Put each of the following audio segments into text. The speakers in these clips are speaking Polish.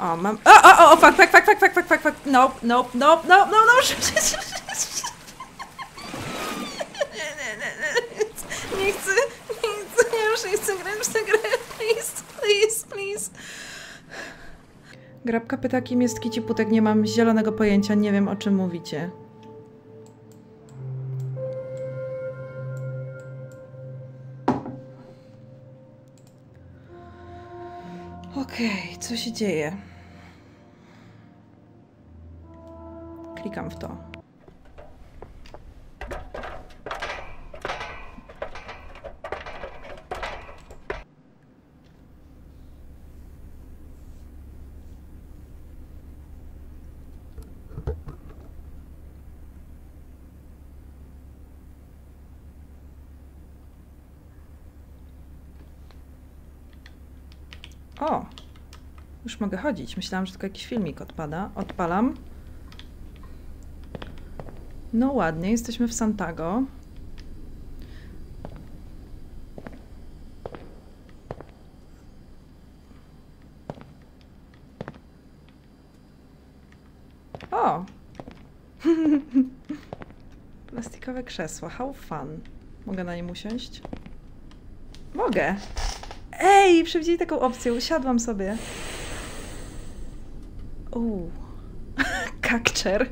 O, mam... O, fuck. Nope. Nie chcę, ja już nie chcę grać w tę grę. Please. Grabka pyta, kim jest Kiciputek. Nie mam zielonego pojęcia, nie wiem, o czym mówicie. Okej, co się dzieje? Klikam w to. O! Już mogę chodzić. Myślałam, że tylko jakiś filmik odpada. Odpalam. No ładnie, jesteśmy w Santago. O! Plastikowe krzesła. How fun. Mogę na nim usiąść? Mogę! Ej, przewidzieli taką opcję. Usiadłam sobie. Kakczer.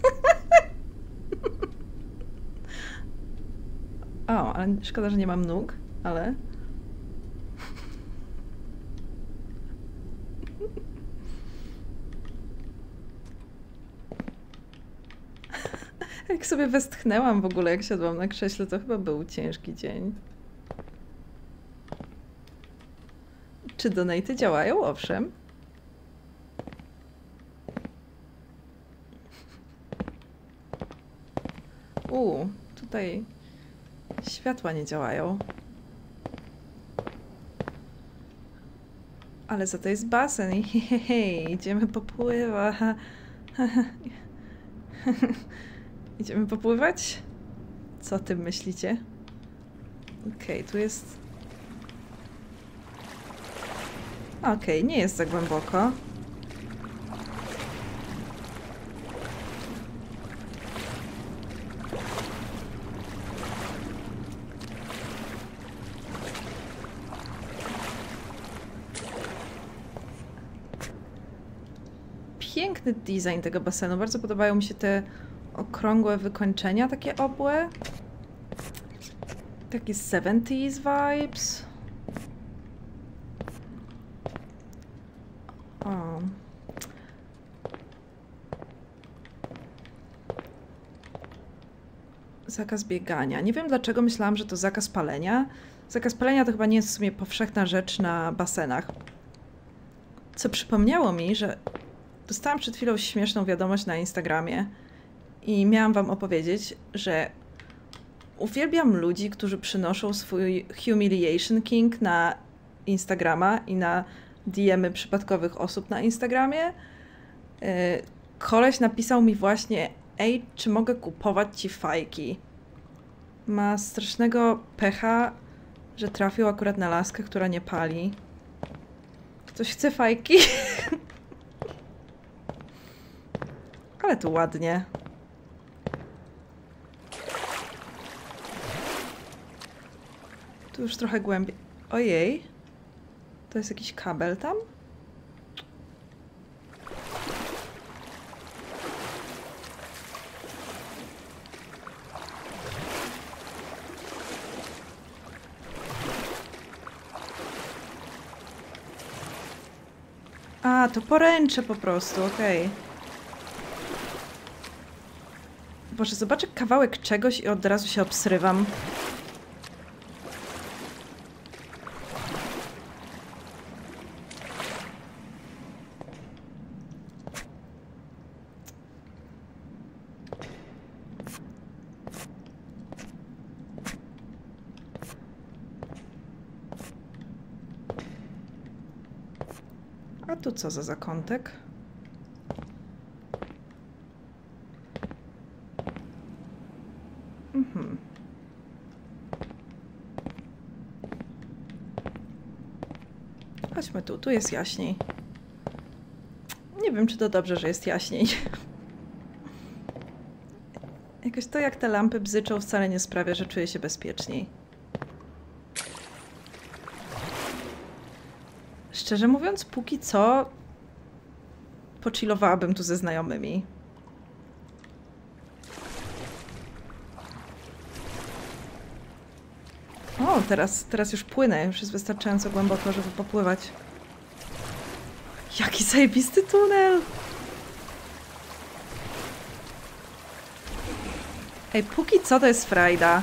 O, ale szkoda, że nie mam nóg, ale... Jak sobie westchnęłam w ogóle, jak siadłam na krześle, to chyba był ciężki dzień. Czy donaty działają? Owszem. Tutaj światła nie działają. Ale za to jest basen i hej, idziemy popływać. Idziemy popływać? Co o tym myślicie? Okej, tu jest... Okej, nie jest za głęboko. Piękny design tego basenu. Bardzo podobają mi się te okrągłe wykończenia, takie obłe. Takie 70s vibes. O. Zakaz biegania. Nie wiem dlaczego myślałam, że to zakaz palenia. Zakaz palenia to chyba nie jest w sumie powszechna rzecz na basenach. Co przypomniało mi, że dostałam przed chwilą śmieszną wiadomość na Instagramie i miałam wam opowiedzieć, że uwielbiam ludzi, którzy przynoszą swój Humiliation King na Instagrama i na DM-y przypadkowych osób na Instagramie. Koleś napisał mi właśnie: ej, czy mogę kupować ci fajki? Ma strasznego pecha, że trafił akurat na laskę, która nie pali. Ktoś chce fajki? Ale tu ładnie. Tu już trochę głębiej. Ojej. To jest jakiś kabel tam? A, to poręcze po prostu, okej. Boże, zobaczę kawałek czegoś i od razu się obsrywam. A tu co za zakątek? Chodźmy tu, tu jest jaśniej. Nie wiem, czy to dobrze, że jest jaśniej. Jakoś to, jak te lampy bzyczą, wcale nie sprawia, że czuję się bezpieczniej. Szczerze mówiąc, póki co pochillowałabym tu ze znajomymi. O, teraz już płynę. Już jest wystarczająco głęboko, żeby popływać. Jaki zajebisty tunel! Ej, póki co to jest frajda.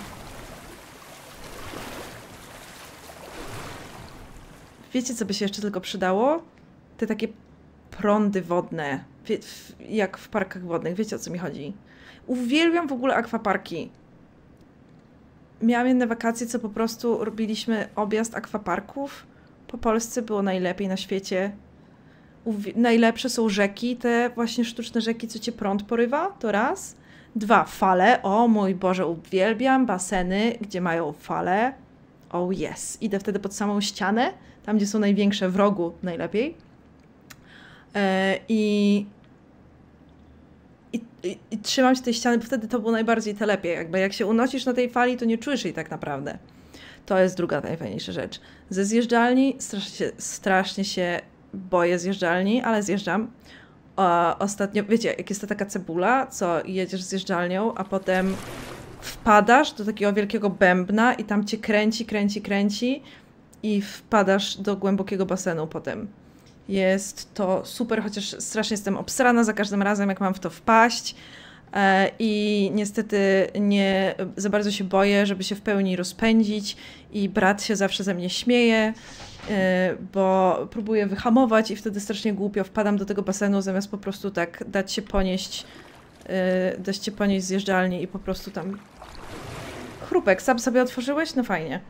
Wiecie, co by się jeszcze tylko przydało? Te takie prądy wodne. Jak w parkach wodnych. Wiecie, o co mi chodzi? Uwielbiam w ogóle akwaparki. Miałam jedne wakacje, co po prostu robiliśmy objazd akwaparków. Po Polsce było najlepiej na świecie. Najlepsze są rzeki, te właśnie sztuczne rzeki, co cię prąd porywa, to raz. 2, fale. O mój Boże, uwielbiam baseny, gdzie mają fale. Oh yes. Idę wtedy pod samą ścianę, tam gdzie są największe w rogu, najlepiej. I trzymam się tej ściany, bo wtedy to było najbardziej lepiej. Jakby jak się unosisz na tej fali, to nie czujesz jej tak naprawdę. To jest druga najfajniejsza rzecz. Ze zjeżdżalni strasznie się boję zjeżdżalni, ale zjeżdżam. Ostatnio, wiecie, jak jest to taka cebula, co jedziesz zjeżdżalnią, a potem wpadasz do takiego wielkiego bębna i tam cię kręci i wpadasz do głębokiego basenu potem. Jest to super, chociaż strasznie jestem obsrana za każdym razem, jak mam w to wpaść. I niestety nie za bardzo się boję, żeby się w pełni rozpędzić i brat się zawsze ze mnie śmieje, bo próbuję wyhamować i wtedy strasznie głupio wpadam do tego basenu, zamiast po prostu tak dać się ponieść zjeżdżalni i po prostu tam... Chrupek, sam sobie otworzyłeś? No fajnie.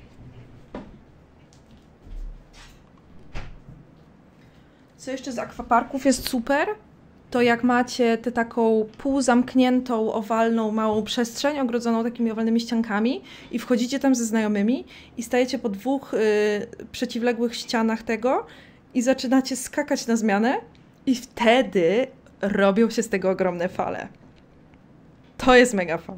Co jeszcze z akwaparków jest super? To jak macie tę taką półzamkniętą, owalną, małą przestrzeń ogrodzoną takimi owalnymi ściankami i wchodzicie tam ze znajomymi i stajecie po 2 przeciwległych ścianach tego i zaczynacie skakać na zmianę i wtedy robią się z tego ogromne fale. To jest mega fun.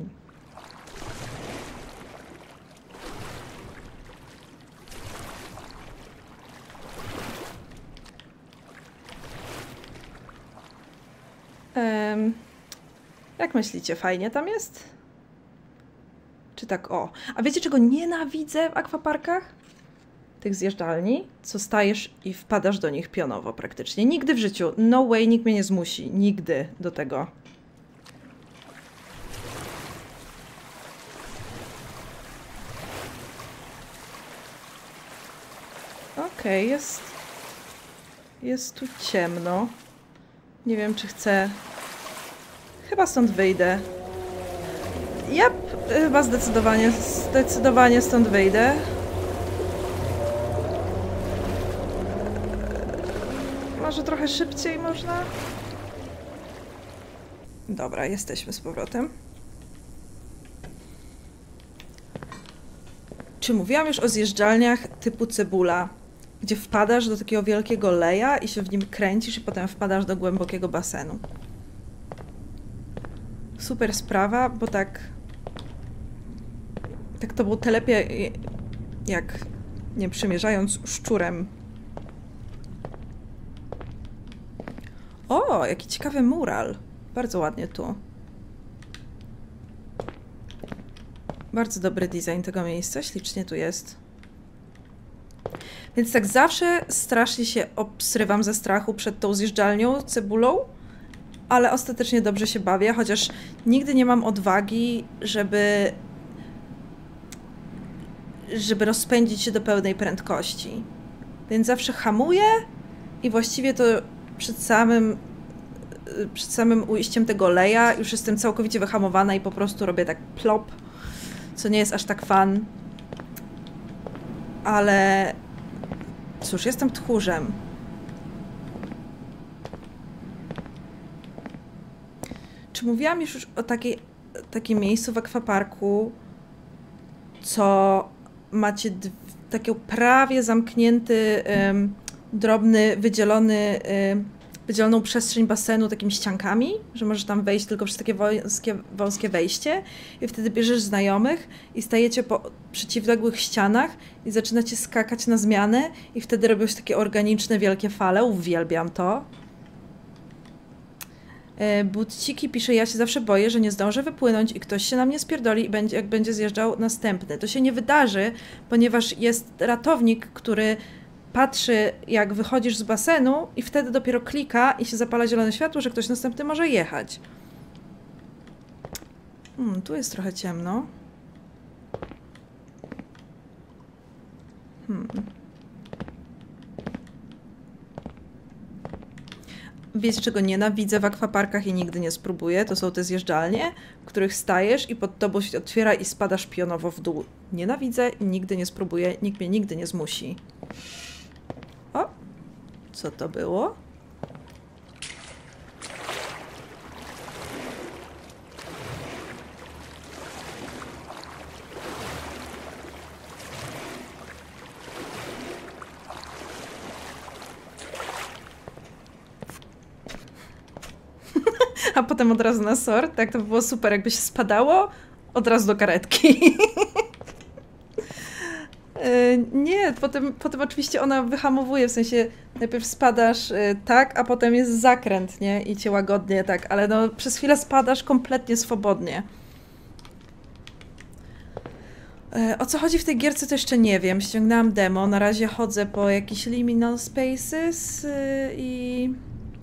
Jak myślicie, fajnie tam jest? Czy tak o? A wiecie, czego nienawidzę w akwaparkach? Tych zjeżdżalni, co stajesz i wpadasz do nich pionowo praktycznie. Nigdy w życiu. No way, nikt mnie nie zmusi. Nigdy do tego. Okej, jest tu ciemno. Nie wiem, czy chcę... Chyba stąd wyjdę. Chyba zdecydowanie stąd wyjdę. Może trochę szybciej można? Dobra, jesteśmy z powrotem. Czy mówiłam już o zjeżdżalniach typu cebula, gdzie wpadasz do takiego wielkiego leja i się w nim kręcisz i potem wpadasz do głębokiego basenu? Super sprawa, bo tak to było lepiej jak, nie przymierzając szczurem. O, jaki ciekawy mural. Bardzo ładnie tu. Bardzo dobry design tego miejsca, ślicznie tu jest. Więc tak zawsze strasznie się obsrywam ze strachu przed tą zjeżdżalnią, cebulą, ale ostatecznie dobrze się bawię, chociaż nigdy nie mam odwagi, żeby rozpędzić się do pełnej prędkości. Więc zawsze hamuję i właściwie to przed samym ujściem tego leja już jestem całkowicie wyhamowana i po prostu robię tak plop, co nie jest aż tak fun. Ale cóż, jestem tchórzem. Czy mówiłam już o takim miejscu w akwaparku, co macie taki prawie zamknięty, drobny, wydzielony wydzieloną przestrzeń basenu takimi ściankami, że możesz tam wejść tylko przez takie wąskie wejście i wtedy bierzesz znajomych i stajecie po przeciwległych ścianach i zaczynacie skakać na zmianę i wtedy robią się takie organiczne, wielkie fale. Uwielbiam to. Buciki pisze, ja się zawsze boję, że nie zdążę wypłynąć i ktoś się na mnie spierdoli i jak będzie zjeżdżał następny. To się nie wydarzy, ponieważ jest ratownik, który patrzy, jak wychodzisz z basenu i wtedy dopiero klika i się zapala zielone światło, że ktoś następny może jechać. Tu jest trochę ciemno. Wiecie, czego nienawidzę w akwaparkach i nigdy nie spróbuję? To są te zjeżdżalnie, w których stajesz i pod tobą się otwiera i spadasz pionowo w dół. Nienawidzę i nigdy nie spróbuję. Nikt mnie nigdy nie zmusi. O! Co to było? A potem od razu na sort. Tak, to by było super, jakby się spadało, od razu do karetki. Nie, potem oczywiście ona wyhamowuje, w sensie najpierw spadasz tak, a potem jest zakręt, nie? I cię łagodnie tak, ale no przez chwilę spadasz kompletnie swobodnie. O co chodzi w tej gierce, to jeszcze nie wiem. Ściągnęłam demo, na razie chodzę po jakichś liminal spaces i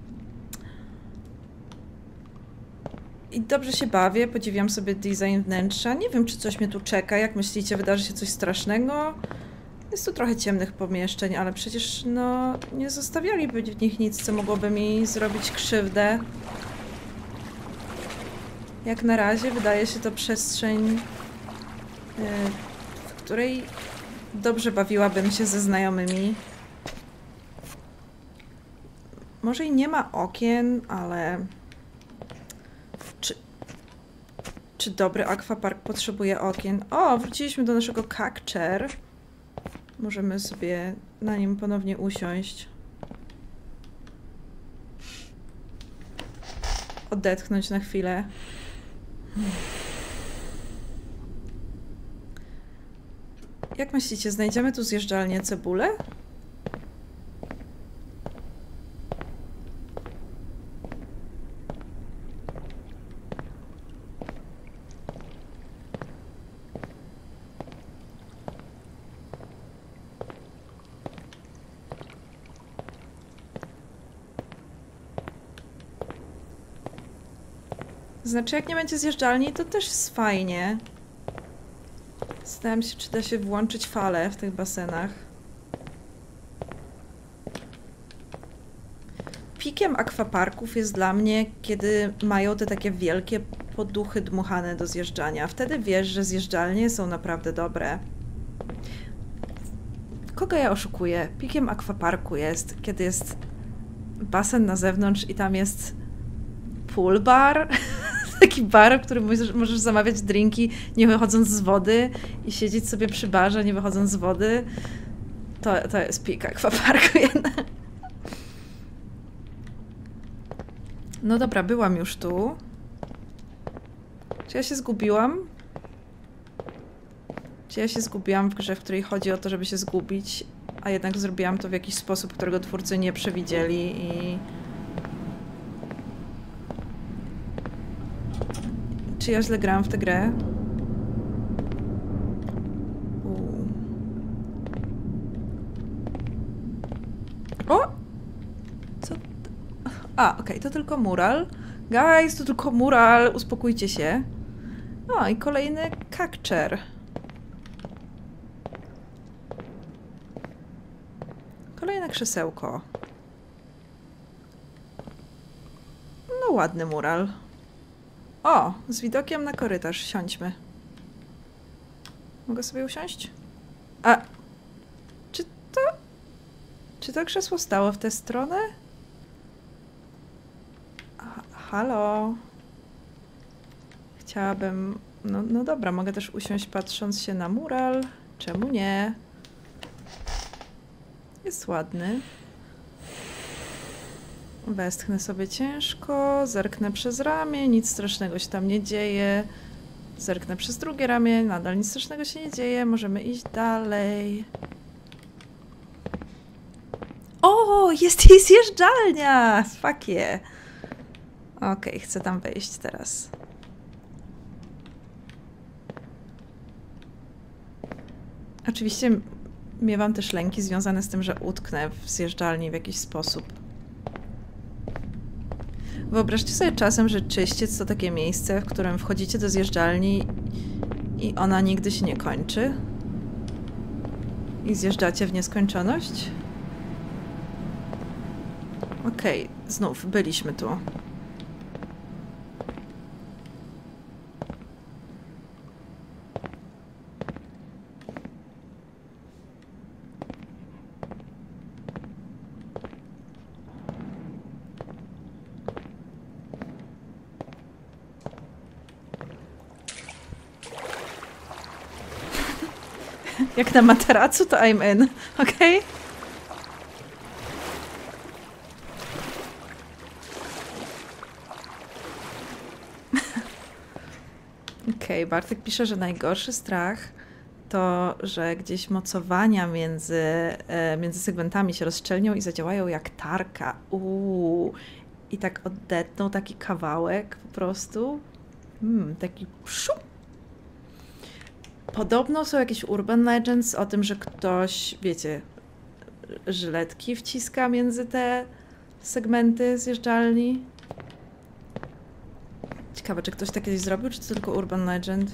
dobrze się bawię, podziwiam sobie design wnętrza. Nie wiem, czy coś mnie tu czeka. Jak myślicie, wydarzy się coś strasznego? Jest tu trochę ciemnych pomieszczeń, ale przecież no nie zostawialiby w nich nic, co mogłoby mi zrobić krzywdę. Jak na razie wydaje się to przestrzeń, w której dobrze bawiłabym się ze znajomymi. Może i nie ma okien, ale czy dobry akwapark potrzebuje okien? O, wróciliśmy do naszego cacture. Możemy sobie na nim ponownie usiąść. Odetchnąć na chwilę. Jak myślicie, znajdziemy tu zjeżdżalnię cebulę? Znaczy, jak nie będzie zjeżdżalni, to też jest fajnie. Zastanawiam się, czy da się włączyć fale w tych basenach. Pikiem akwaparków jest dla mnie, kiedy mają te takie wielkie poduchy dmuchane do zjeżdżania. Wtedy wiesz, że zjeżdżalnie są naprawdę dobre. Kogo ja oszukuję? Pikiem akwaparku jest, kiedy jest basen na zewnątrz i tam jest pool bar. Taki bar, w którym możesz zamawiać drinki, nie wychodząc z wody i siedzieć sobie przy barze, nie wychodząc z wody. To jest pik akwaparku jednak. No dobra, byłam już tu. Czy ja się zgubiłam? Czy ja się zgubiłam w grze, w której chodzi o to, żeby się zgubić, a jednak zrobiłam to w jakiś sposób, którego twórcy nie przewidzieli i... Czy ja źle grałam w tę grę? O! Co? A, okej, to tylko mural. Guys, to tylko mural, uspokójcie się. O, i kolejny cacture. Kolejne krzesełko. No, ładny mural. O, z widokiem na korytarz. Siądźmy. Mogę sobie usiąść? A, czy to krzesło stało w tę stronę? Halo? Chciałabym... No dobra, mogę też usiąść patrząc się na mural. Czemu nie? Jest ładny. Westchnę sobie ciężko, zerknę przez ramię, nic strasznego się tam nie dzieje. Zerknę przez drugie ramię, nadal nic strasznego się nie dzieje, możemy iść dalej. O, jest jej zjeżdżalnia! Fuck yeah. Okej, chcę tam wejść teraz. Oczywiście miewam też lęki związane z tym, że utknę w zjeżdżalni w jakiś sposób. Wyobraźcie sobie czasem, że czyściec to takie miejsce, w którym wchodzicie do zjeżdżalni i ona nigdy się nie kończy. I zjeżdżacie w nieskończoność. Okej, znów byliśmy tu. Jak na materacu, to I'm in. Okej? Okej, Bartek pisze, że najgorszy strach to, że gdzieś mocowania między segmentami się rozszczelnią i zadziałają jak tarka. I tak odetną taki kawałek po prostu. Taki pszu. Podobno są jakieś urban legends o tym, że ktoś, wiecie, żyletki wciska między te segmenty zjeżdżalni. Ciekawe, czy ktoś tak kiedyś zrobił, czy to tylko urban legend?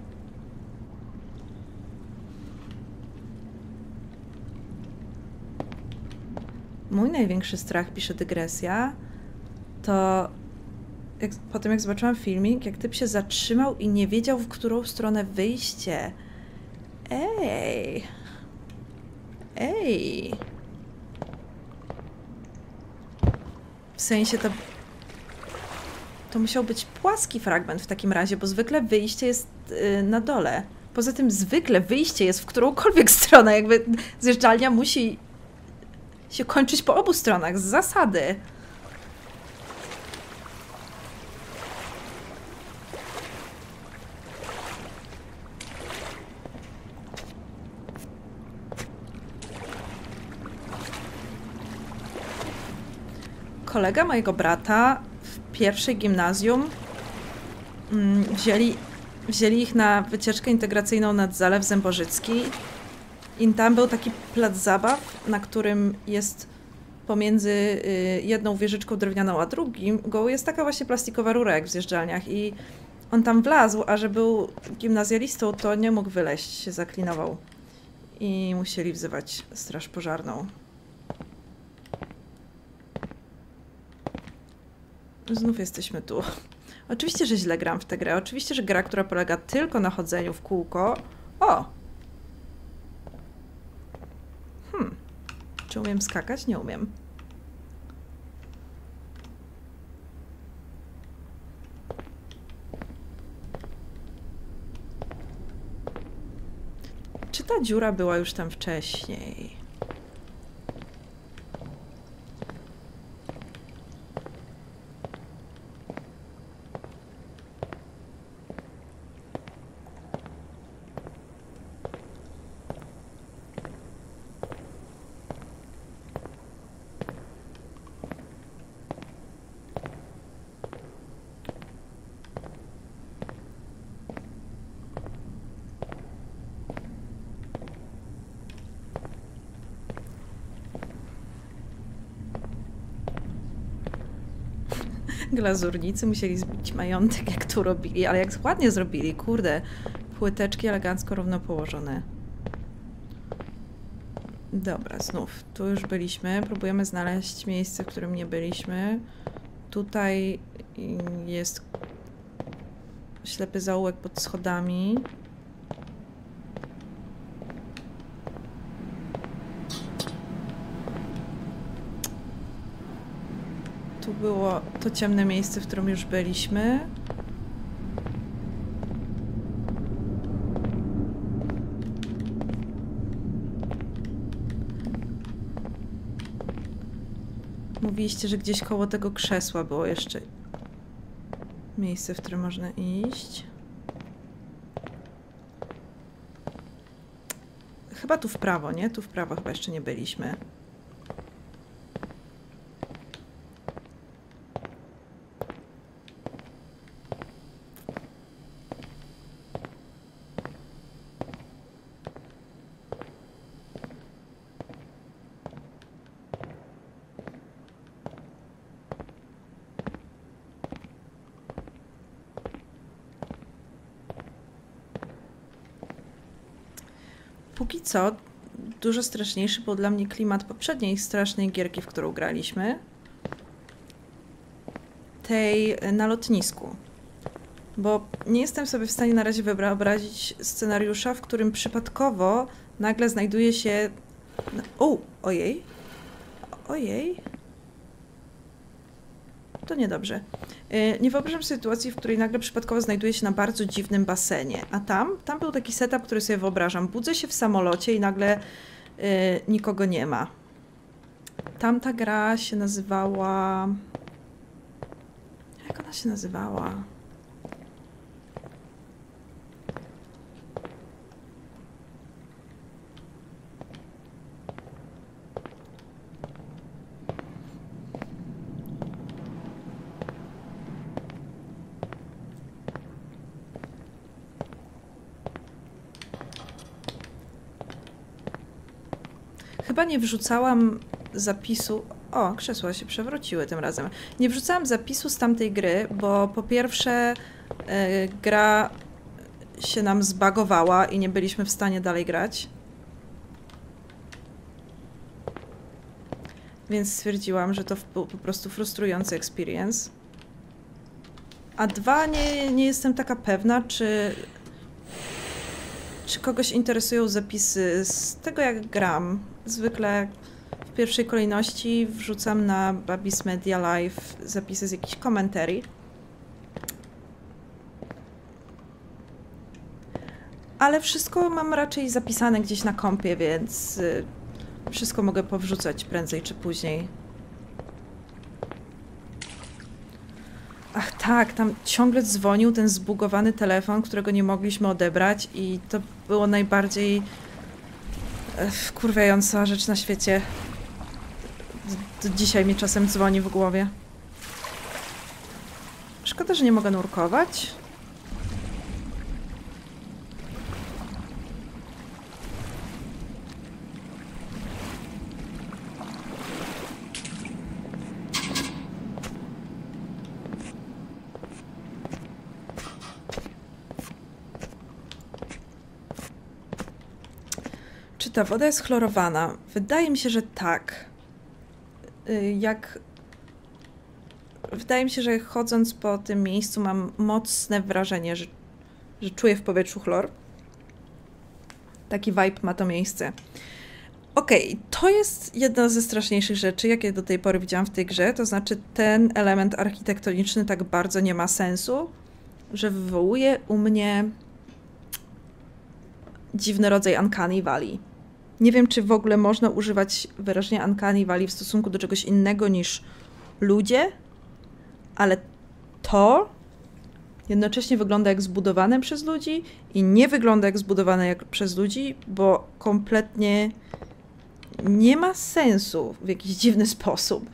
Mój największy strach, pisze Dygresja, to po tym jak zobaczyłam filmik, jak typ się zatrzymał i nie wiedział, w którą stronę wyjście. Ej! Ej! W sensie to musiał być płaski fragment w takim razie, bo zwykle wyjście jest na dole. Poza tym zwykle wyjście jest w którąkolwiek stronę, jakby zjeżdżalnia musi się kończyć po obu stronach, z zasady. Kolega mojego brata w pierwszej gimnazjum wzięli ich na wycieczkę integracyjną nad Zalew Zębożycki i tam był taki plac zabaw, na którym jest pomiędzy jedną wieżyczką drewnianą a drugą jest taka właśnie plastikowa rura jak w zjeżdżalniach i on tam wlazł, a że był gimnazjalistą, to nie mógł wyleźć, się zaklinował i musieli wzywać straż pożarną. Znów jesteśmy tu. Oczywiście, że źle gram w tę grę. Oczywiście, że gra, która polega tylko na chodzeniu w kółko... O! Czy umiem skakać? Nie umiem. Czy ta dziura była już tam wcześniej? Glazurnicy musieli zbić majątek, jak tu robili, ale jak ładnie zrobili, kurde. Płyteczki elegancko równo położone. Dobra, znów. Tu już byliśmy. Próbujemy znaleźć miejsce, w którym nie byliśmy. Tutaj jest ślepy zaułek pod schodami. Tu było to ciemne miejsce, w którym już byliśmy. mówiliście, że gdzieś koło tego krzesła było jeszcze miejsce, w które można iść. Chyba tu w prawo, nie? Tu w prawo chyba jeszcze nie byliśmy. Póki co, dużo straszniejszy był dla mnie klimat poprzedniej strasznej gierki, w którą graliśmy. Tej na lotnisku. Bo nie jestem sobie w stanie na razie wyobrazić scenariusza, w którym przypadkowo nagle znajduje się... O, ojej. Ojej. To niedobrze. Nie wyobrażam sobie sytuacji, w której nagle przypadkowo znajduję się na bardzo dziwnym basenie. A tam był taki setup, który sobie wyobrażam. Budzę się w samolocie i nagle nikogo nie ma. Tamta gra się nazywała... Jak ona się nazywała? Chyba nie wrzucałam zapisu... O, krzesła się przewróciły tym razem. Nie wrzucałam zapisu z tamtej gry, bo po pierwsze gra się nam zbagowała i nie byliśmy w stanie dalej grać. Więc stwierdziłam, że to był po prostu frustrujący experience. A dwa, nie jestem taka pewna, czy kogoś interesują zapisy z tego, jak gram. Zwykle w pierwszej kolejności wrzucam na Babis Media Live zapisy z jakichś komentarzy. Ale wszystko mam raczej zapisane gdzieś na kompie, więc wszystko mogę powrzucać prędzej czy później. Ach tak, tam ciągle dzwonił ten zbugowany telefon, którego nie mogliśmy odebrać i to było najbardziej wkurwiająca rzecz na świecie. Do dzisiaj mi czasem dzwoni w głowie. Szkoda, że nie mogę nurkować. Czy ta woda jest chlorowana? Wydaje mi się, że tak. Wydaje mi się, że chodząc po tym miejscu mam mocne wrażenie, że czuję w powietrzu chlor. Taki vibe ma to miejsce. Okej, to jest jedna ze straszniejszych rzeczy, jakie do tej pory widziałam w tej grze. To znaczy ten element architektoniczny tak bardzo nie ma sensu, że wywołuje u mnie dziwny rodzaj Uncanny Valley. Nie wiem, czy w ogóle można używać wyrażenia Uncanny Valley w stosunku do czegoś innego niż ludzie, ale to jednocześnie wygląda jak zbudowane przez ludzi i nie wygląda jak zbudowane przez ludzi, bo kompletnie nie ma sensu w jakiś dziwny sposób.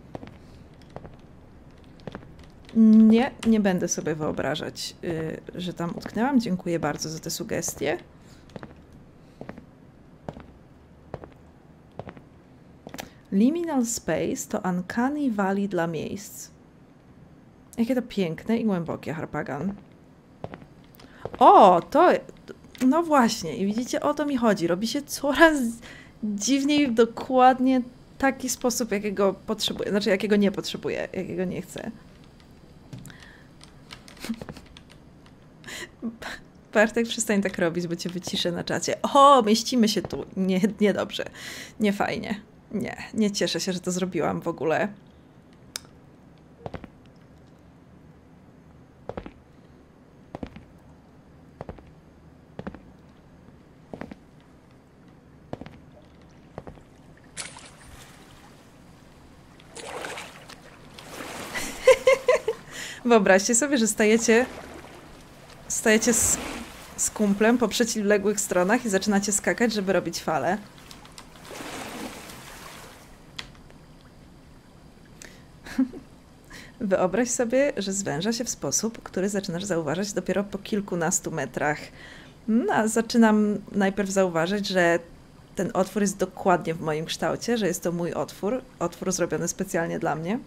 Nie będę sobie wyobrażać, że tam utknęłam. Dziękuję bardzo za te sugestie. Liminal Space to Uncanny Valley dla miejsc. Jakie to piękne i głębokie, Harpagan. O, to... No właśnie, i widzicie, o to mi chodzi. Robi się coraz dziwniej w dokładnie taki sposób, jakiego potrzebuję. Znaczy, jakiego nie potrzebuję, jakiego nie chcę. Bartek, przestań tak robić, bo cię wyciszę na czacie. O, mieścimy się tu. Niedobrze. Nie fajnie. Nie cieszę się, że to zrobiłam w ogóle. Wyobraźcie sobie, że stajecie z kumplem po przeciwległych stronach i zaczynacie skakać, żeby robić fale. Wyobraź sobie, że zwęża się w sposób, który zaczynasz zauważać dopiero po kilkunastu metrach. No, a zaczynam najpierw zauważyć, że ten otwór jest dokładnie w moim kształcie, że jest to mój otwór zrobiony specjalnie dla mnie.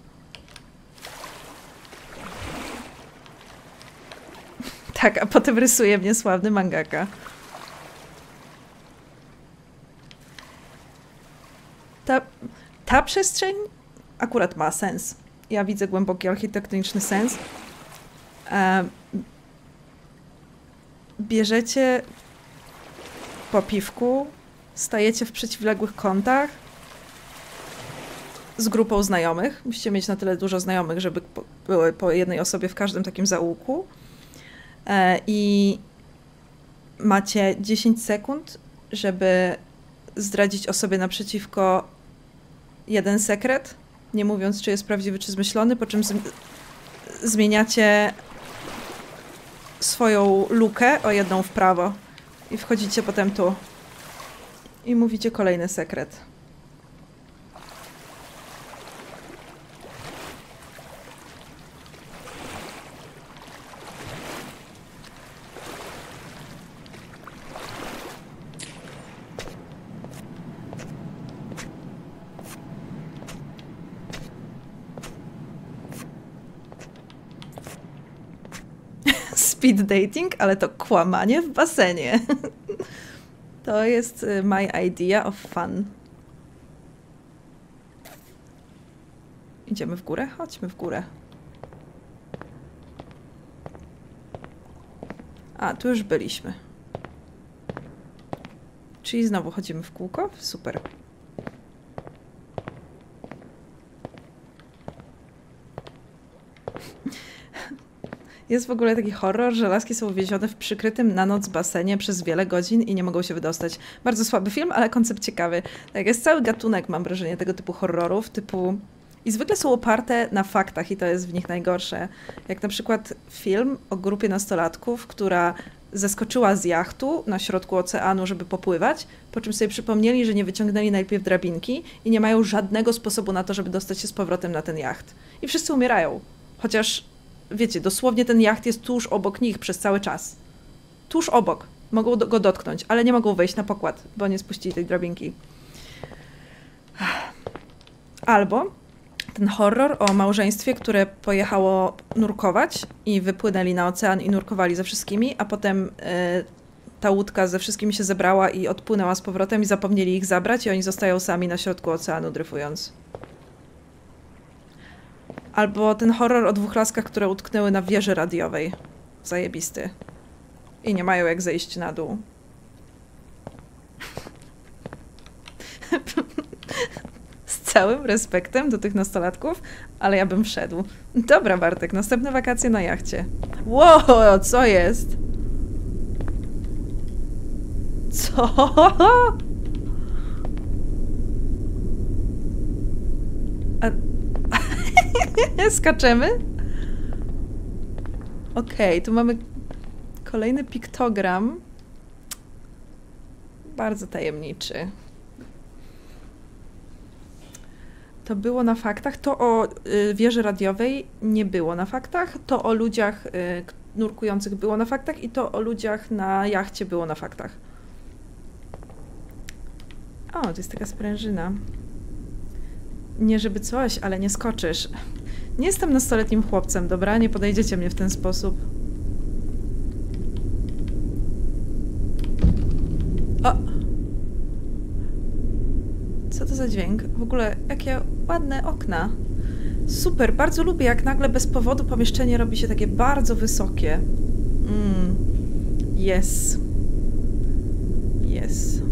Tak, a potem rysuje mnie sławny mangaka. Ta przestrzeń akurat ma sens. Ja widzę głęboki architektoniczny sens. Bierzecie po piwku, stajecie w przeciwległych kątach z grupą znajomych. Musicie mieć na tyle dużo znajomych, żeby były po jednej osobie w każdym takim zaułku. I macie 10 sekund, żeby zdradzić osobie naprzeciwko jeden sekret, nie mówiąc, czy jest prawdziwy, czy zmyślony, po czym zmieniacie swoją lukę o jedną w prawo i wchodzicie potem tu i mówicie kolejny sekret. Speed dating, ale to kłamanie w basenie. To jest my idea of fun. Idziemy w górę? Chodźmy w górę. A, tu już byliśmy. Czyli znowu chodzimy w kółko? Super. Jest w ogóle taki horror, że laski są uwięzione w przykrytym na noc basenie przez wiele godzin i nie mogą się wydostać. Bardzo słaby film, ale koncept ciekawy. Tak, jest cały gatunek, mam wrażenie, tego typu horrorów, I zwykle są oparte na faktach i to jest w nich najgorsze. Jak na przykład film o grupie nastolatków, która zeskoczyła z jachtu na środku oceanu, żeby popływać, po czym sobie przypomnieli, że nie wyciągnęli najpierw drabinki i nie mają żadnego sposobu na to, żeby dostać się z powrotem na ten jacht. I wszyscy umierają. Chociaż wiecie, dosłownie ten jacht jest tuż obok nich przez cały czas. Tuż obok. Mogą go dotknąć, ale nie mogą wejść na pokład, bo nie spuścili tej drabinki. Albo ten horror o małżeństwie, które pojechało nurkować i wypłynęli na ocean i nurkowali ze wszystkimi, a potem ta łódka ze wszystkimi się zebrała i odpłynęła z powrotem i zapomnieli ich zabrać i oni zostają sami na środku oceanu dryfując. Albo ten horror o dwóch laskach, które utknęły na wieży radiowej. Zajebisty. I nie mają jak zejść na dół. Z całym respektem do tych nastolatków, ale ja bym wszedł. Dobra, Bartek, następne wakacje na jachcie. Wow, co jest? Co? Skaczemy? Okej, tu mamy kolejny piktogram. Bardzo tajemniczy. To było na faktach. To o wieży radiowej nie było na faktach. To o ludziach nurkujących było na faktach i to o ludziach na jachcie było na faktach. O, to jest taka sprężyna. Nie żeby coś, ale nie skoczysz. Nie jestem nastoletnim chłopcem, dobra? Nie podejdziecie mnie w ten sposób. O! Co to za dźwięk? W ogóle, jakie ładne okna. Super, bardzo lubię, jak nagle bez powodu pomieszczenie robi się takie bardzo wysokie. Yes. Yes.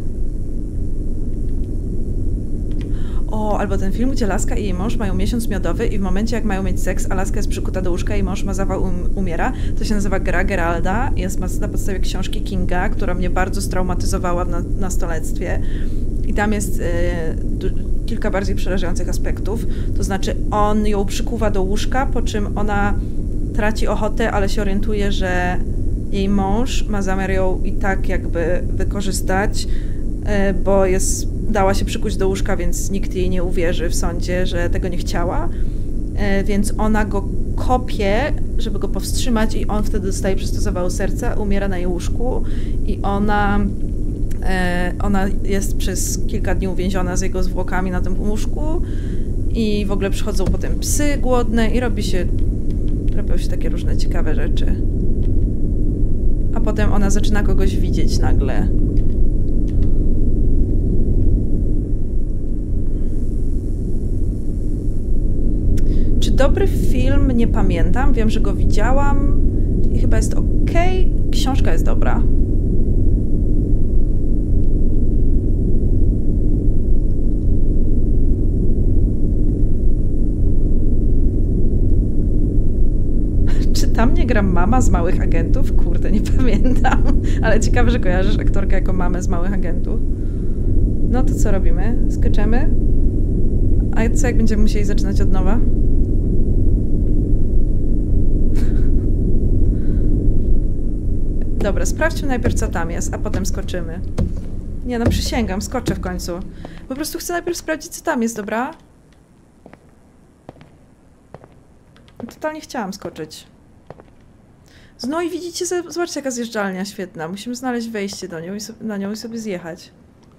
O, albo ten film, gdzie laska i jej mąż mają miesiąc miodowy i w momencie, jak mają mieć seks, a laska jest przykuta do łóżka i mąż ma zawał, umiera. To się nazywa Gra Geralda. Jest na podstawie książki Kinga, która mnie bardzo straumatyzowała w nastoletstwie. I tam jest kilka bardziej przerażających aspektów. To znaczy, on ją przykuwa do łóżka, po czym ona traci ochotę, ale się orientuje, że jej mąż ma zamiar ją i tak jakby wykorzystać, bo dała się przykuć do łóżka, więc nikt jej nie uwierzy w sądzie, że tego nie chciała. Więc ona go kopie, żeby go powstrzymać i on wtedy dostaje przez to zawału serca, umiera na jej łóżku i ona jest przez kilka dni uwięziona z jego zwłokami na tym łóżku i w ogóle przychodzą potem psy głodne i robią się takie różne ciekawe rzeczy. A potem ona zaczyna kogoś widzieć nagle. Czy dobry film? Nie pamiętam. Wiem, że go widziałam i chyba jest okej. Książka jest dobra. Czy tam nie gra mama z Małych Agentów? Kurde, nie pamiętam. Ale ciekawe, że kojarzysz aktorkę jako mamę z Małych Agentów. No to co robimy? Skaczemy? A co jak będziemy musieli zaczynać od nowa? Dobra, sprawdźmy najpierw, co tam jest, a potem skoczymy. Nie no, przysięgam, skoczę w końcu. Po prostu chcę najpierw sprawdzić, co tam jest, dobra? Totalnie chciałam skoczyć. No i widzicie, zobaczcie, jaka zjeżdżalnia świetna. Musimy znaleźć wejście do nią na nią i sobie zjechać.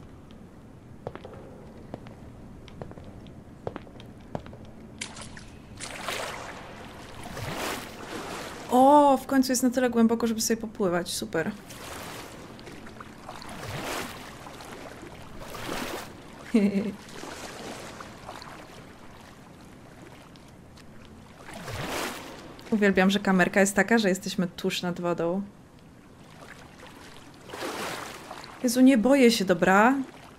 O, w końcu jest na tyle głęboko, żeby sobie popływać. Super. Uwielbiam, że kamerka jest taka, że jesteśmy tuż nad wodą. Jezu, nie boję się, dobra?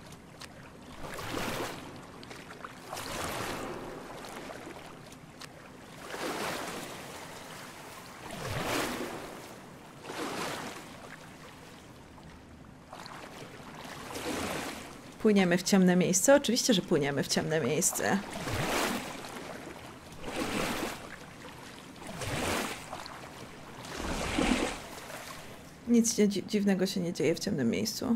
Płyniemy w ciemne miejsce? Oczywiście, że płyniemy w ciemne miejsce. Nic dziwnego się nie dzieje w ciemnym miejscu.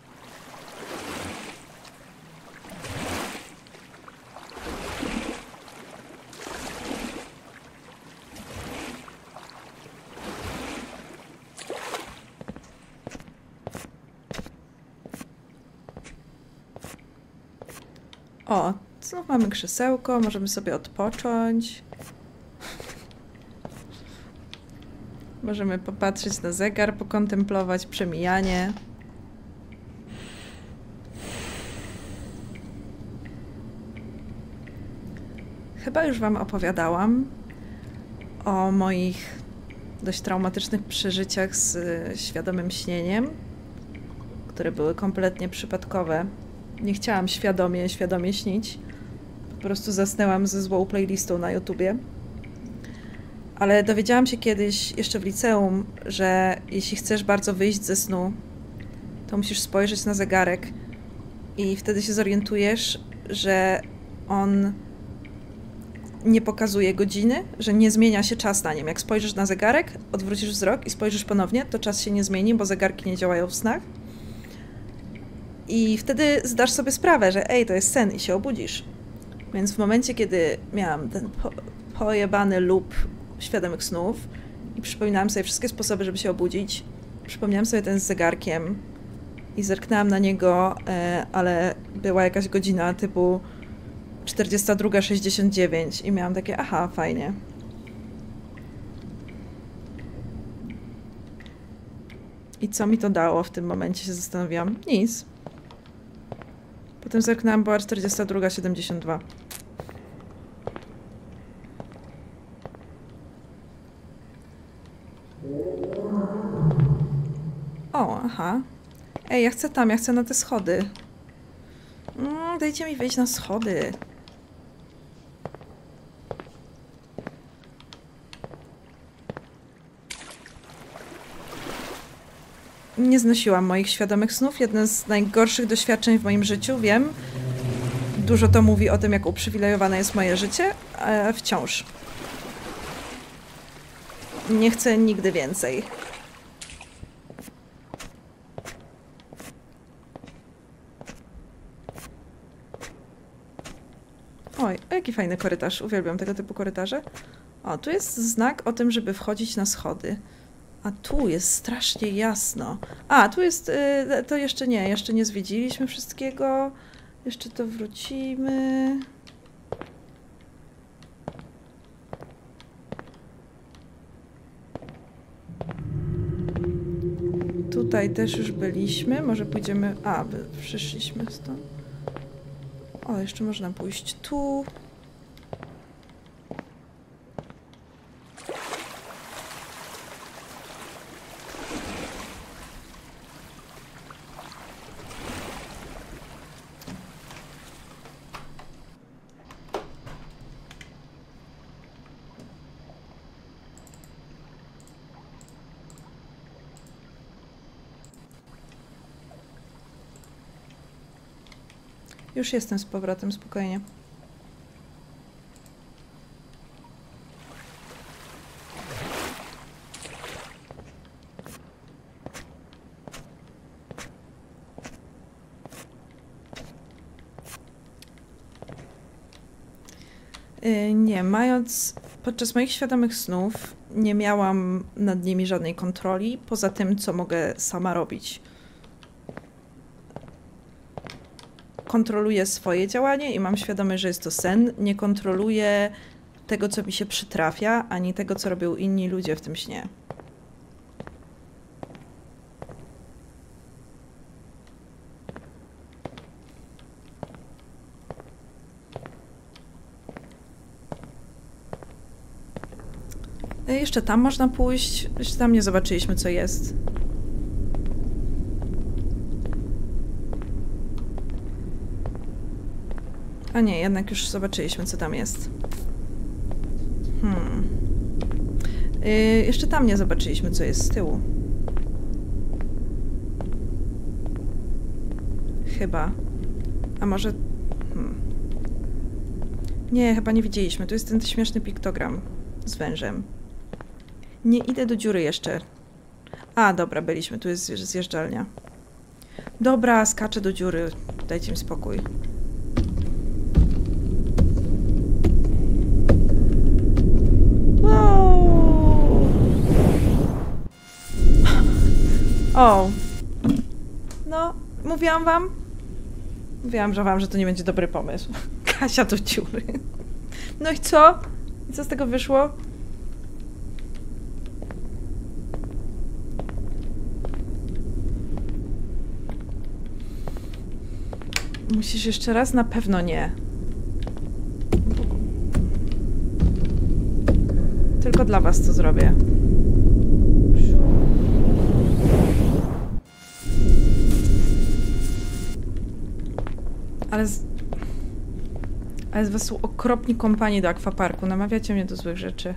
O, znów mamy krzesełko, możemy sobie odpocząć. Możemy popatrzeć na zegar, pokontemplować przemijanie. Chyba już wam opowiadałam o moich dość traumatycznych przeżyciach z świadomym śnieniem, które były kompletnie przypadkowe. Nie chciałam świadomie śnić. Po prostu zasnęłam ze złą playlistą na YouTubie. Ale dowiedziałam się kiedyś, jeszcze w liceum, że jeśli chcesz bardzo wyjść ze snu, to musisz spojrzeć na zegarek i wtedy się zorientujesz, że on nie pokazuje godziny, że nie zmienia się czas na nim. Jak spojrzysz na zegarek, odwrócisz wzrok i spojrzysz ponownie, to czas się nie zmieni, bo zegarki nie działają w snach. I wtedy zdasz sobie sprawę, że to jest sen i się obudzisz. Więc w momencie, kiedy miałam ten pojebany loop świadomych snów i przypominałam sobie wszystkie sposoby, żeby się obudzić, przypomniałam sobie ten z zegarkiem i zerknęłam na niego, ale była jakaś godzina typu 42:69 i miałam takie, aha, fajnie. I co mi to dało w tym momencie, się zastanawiałam? Nic. Potem zerknęłam, była 42:72. O, aha. Ja chcę na te schody. Dajcie mi wejść na schody. Nie znosiłam moich świadomych snów. Jedne z najgorszych doświadczeń w moim życiu, wiem. Dużo to mówi o tym, jak uprzywilejowane jest moje życie, ale wciąż. Nie chcę nigdy więcej. Oj, jaki fajny korytarz. Uwielbiam tego typu korytarze. O, tu jest znak o tym, żeby wchodzić na schody. A tu jest strasznie jasno. A, tu jest... to jeszcze nie zwiedziliśmy wszystkiego. Jeszcze to wrócimy. Tutaj też już byliśmy. Może pójdziemy... A, przyszliśmy stąd. O, jeszcze można pójść tu. Już jestem z powrotem, spokojnie. Nie, podczas moich świadomych snów nie miałam nad nimi żadnej kontroli, poza tym, co mogę sama robić. Kontroluję swoje działanie i mam świadomość, że jest to sen. Nie kontroluję tego, co mi się przytrafia, ani tego, co robią inni ludzie w tym śnie. Jeszcze tam można pójść. Jeszcze tam nie zobaczyliśmy, co jest. A nie, jednak już zobaczyliśmy, co tam jest. Jeszcze tam nie zobaczyliśmy, co jest z tyłu. Chyba. A może... Nie, chyba nie widzieliśmy. Tu jest ten śmieszny piktogram z wężem. Nie idę do dziury jeszcze. A, dobra, byliśmy. Tu jest zjeżdżalnia. Dobra, skaczę do dziury. Dajcie mi spokój. Wow. O. No, mówiłam wam? Mówiłam, że to nie będzie dobry pomysł. Kasia do dziury. No i co? I co z tego wyszło? Musisz jeszcze raz? Na pewno nie. Tylko dla was to zrobię. Ale z was są okropni kompanii do akwaparku. Namawiacie mnie do złych rzeczy.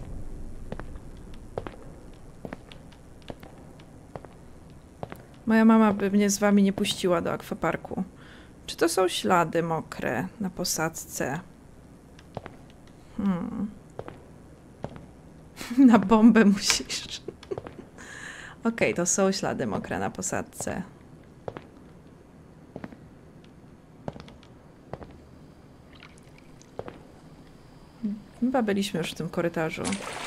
Moja mama by mnie z wami nie puściła do akwaparku. Czy to są ślady mokre na posadzce? Na bombę musisz. Okej, to są ślady mokre na posadzce. Chyba byliśmy już w tym korytarzu.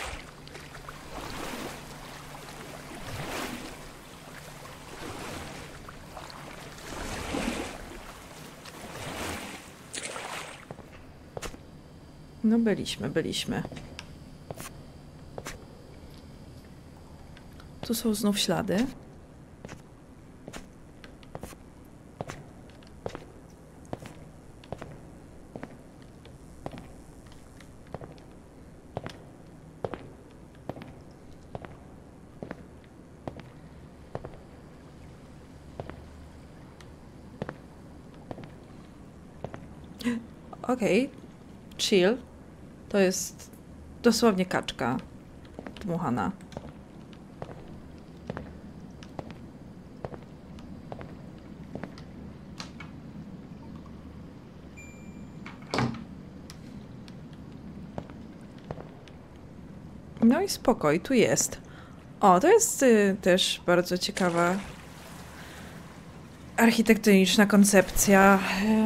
No byliśmy. Tu są znów ślady. Okej. Chill. To jest dosłownie kaczka dmuchana. No i spokoj, tu jest. O, to jest też bardzo ciekawa architektoniczna koncepcja.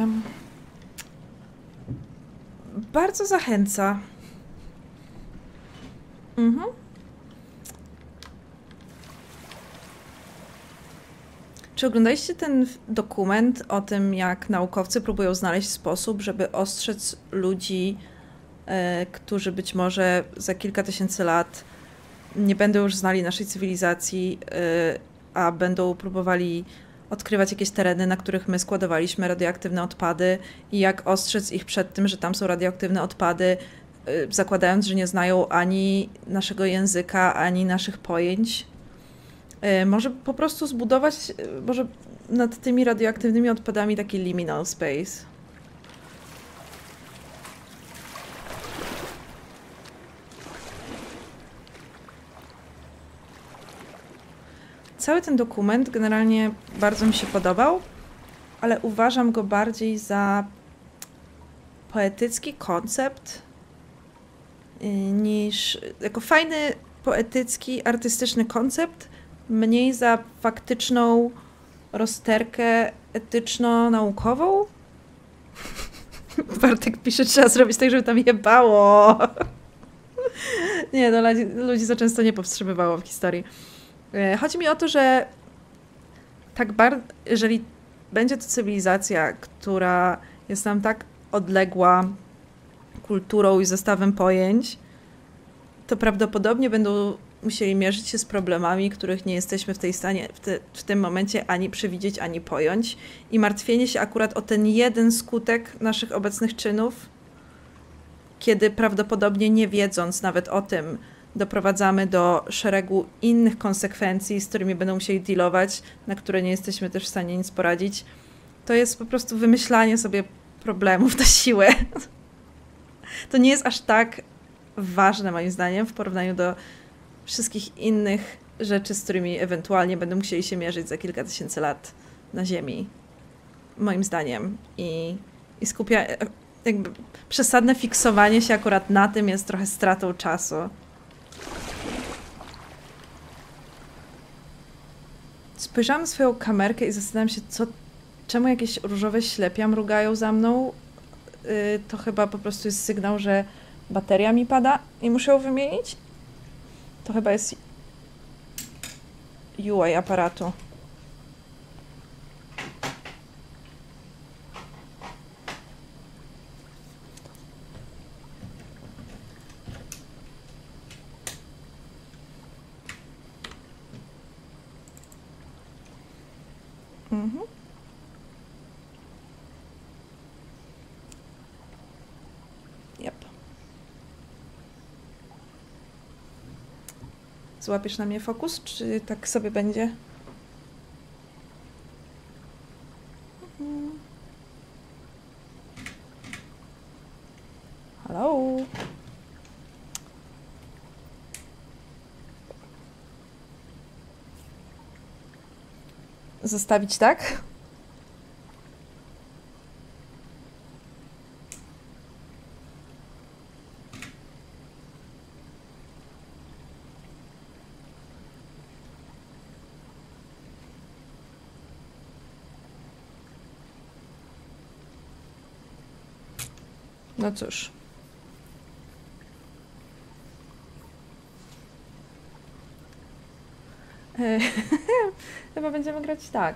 Bardzo zachęca. Mhm. Czy oglądaliście ten dokument o tym, jak naukowcy próbują znaleźć sposób, żeby ostrzec ludzi, którzy być może za kilka tysięcy lat nie będą już znali naszej cywilizacji, a będą próbowali odkrywać jakieś tereny, na których my składowaliśmy radioaktywne odpady i jak ostrzec ich przed tym, że tam są radioaktywne odpady, zakładając, że nie znają ani naszego języka, ani naszych pojęć. Może po prostu zbudować, może nad tymi radioaktywnymi odpadami taki liminal space. Cały ten dokument generalnie bardzo mi się podobał, ale uważam go bardziej za poetycki koncept niż jako fajny, poetycki, artystyczny koncept, mniej za faktyczną rozterkę etyczno-naukową. Bartek pisze, trzeba zrobić tak, żeby tam jebało. Nie, no ludzi za często nie powstrzymywało w historii. Chodzi mi o to, że tak bardzo, jeżeli będzie to cywilizacja, która jest nam tak odległa kulturą i zestawem pojęć, to prawdopodobnie będą musieli mierzyć się z problemami, których nie jesteśmy w tym momencie ani przewidzieć, ani pojąć. I martwienie się akurat o ten jeden skutek naszych obecnych czynów, kiedy prawdopodobnie nie wiedząc nawet o tym, doprowadzamy do szeregu innych konsekwencji, z którymi będą musieli dealować, na które nie jesteśmy też w stanie nic poradzić, to jest po prostu wymyślanie sobie problemów na siłę. To nie jest aż tak ważne moim zdaniem w porównaniu do wszystkich innych rzeczy, z którymi ewentualnie będą musieli się mierzyć za kilka tysięcy lat na Ziemi. Moim zdaniem. I jakby przesadne fiksowanie się akurat na tym jest trochę stratą czasu. Spojrzałam na swoją kamerkę i zastanawiam się, czemu jakieś różowe ślepia mrugają za mną. To chyba po prostu jest sygnał, że bateria mi pada i muszę ją wymienić. To chyba jest UI aparatu. Mhm. Yep. Złapiesz na mnie fokus, czy tak sobie będzie? Hello? Zostawić tak? No cóż. Chyba będziemy grać tak.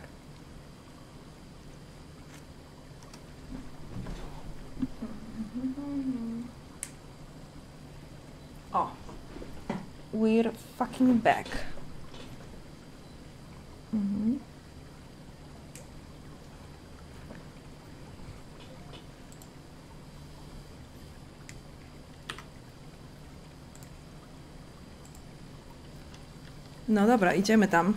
O. We're fucking back. Mhm. No dobra, idziemy tam.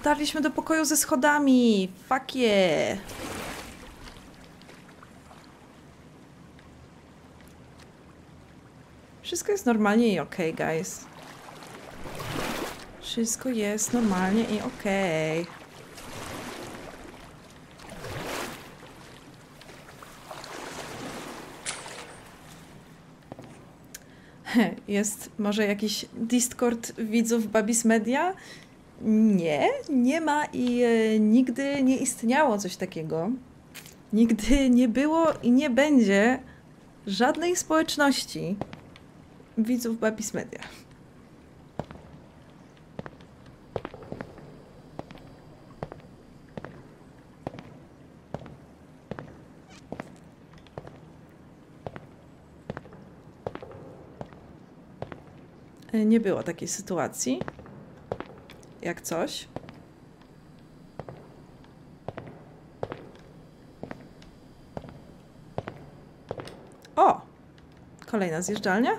dotarliśmy do pokoju ze schodami. Fuck yeah. Wszystko jest normalnie i okej, guys. Wszystko jest normalnie i okej. Jest może jakiś Discord widzów Babis Media? Nie, nie ma i nigdy nie istniało coś takiego. Nigdy nie było i nie będzie żadnej społeczności widzów Babis Media. Nie było takiej sytuacji. Jak coś. O! Kolejna zjeżdżalnia?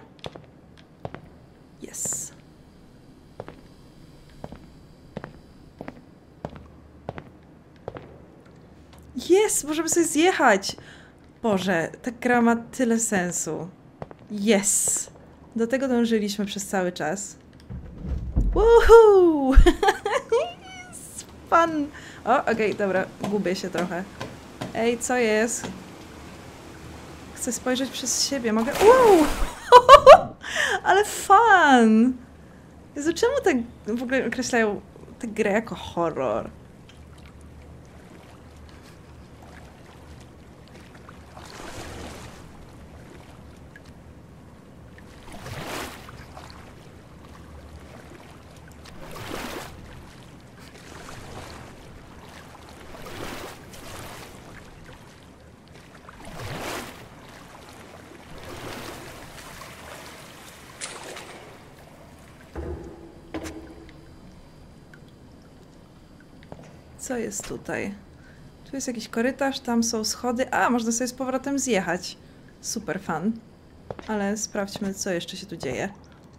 Yes. Yes! Możemy sobie zjechać! Boże, ta gra ma tyle sensu. Yes! Do tego dążyliśmy przez cały czas. Woohoo! Jest fun! O, okej, dobra, gubię się trochę. Ej, co jest? Chcę spojrzeć przez siebie, mogę... Wow! Ale fun! Jezu, czemu tak w ogóle określają tę grę jako horror? Co jest tutaj? Tu jest jakiś korytarz, tam są schody. A, można sobie z powrotem zjechać. Super fun. Ale sprawdźmy, co jeszcze się tu dzieje.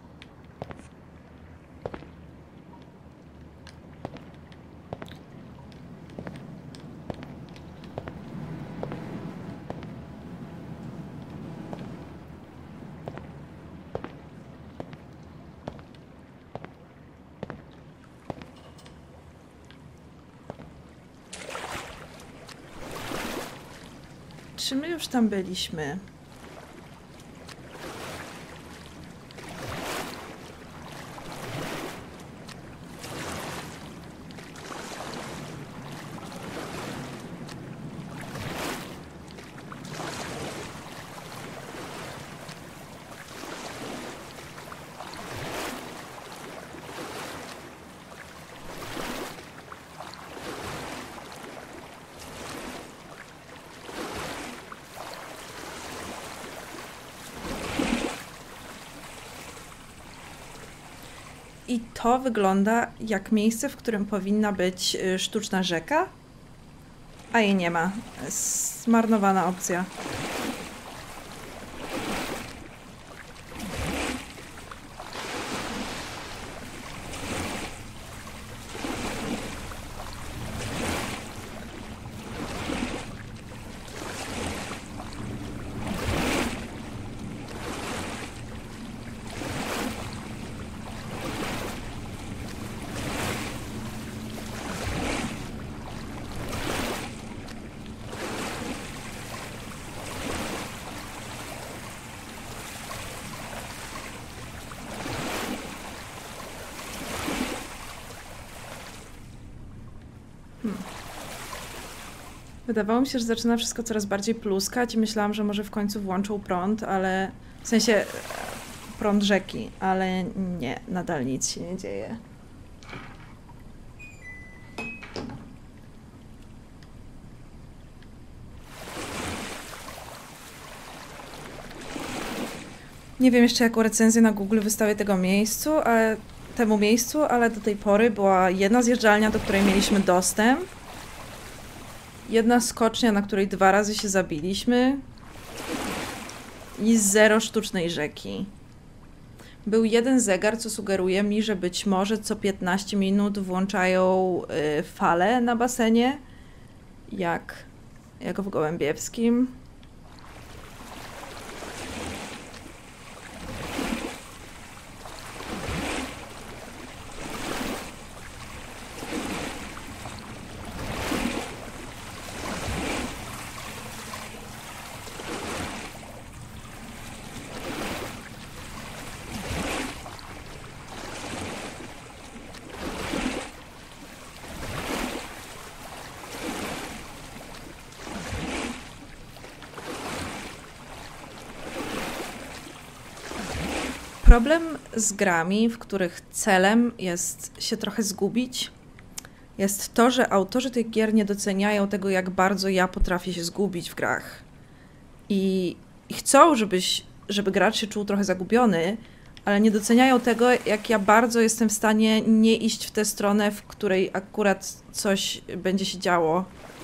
Czy my już tam byliśmy? I to wygląda jak miejsce, w którym powinna być sztuczna rzeka, a jej nie ma. Zmarnowana opcja. Wydawało mi się, że zaczyna wszystko coraz bardziej pluskać i myślałam, że może w końcu włączą prąd, ale... W sensie prąd rzeki, ale nie, nadal nic się nie dzieje. Nie wiem jeszcze, jaką recenzję na Google wystawię temu miejscu, ale do tej pory była jedna zjeżdżalnia, do której mieliśmy dostęp. Jedna skocznia, na której 2 razy się zabiliśmy. I 0 sztucznej rzeki. był jeden zegar, co sugeruje mi, że być może co 15 minut włączają fale na basenie, jak w Gołębiewskim. Problem z grami, w których celem jest się trochę zgubić, jest to, że autorzy tych gier nie doceniają tego, jak bardzo ja potrafię się zgubić w grach. I chcą, żeby gracz się czuł trochę zagubiony, ale nie doceniają tego, jak ja bardzo jestem w stanie nie iść w tę stronę, w której akurat coś będzie się działo.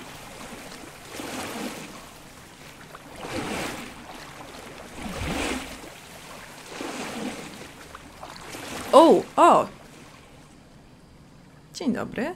O! Dzień dobry.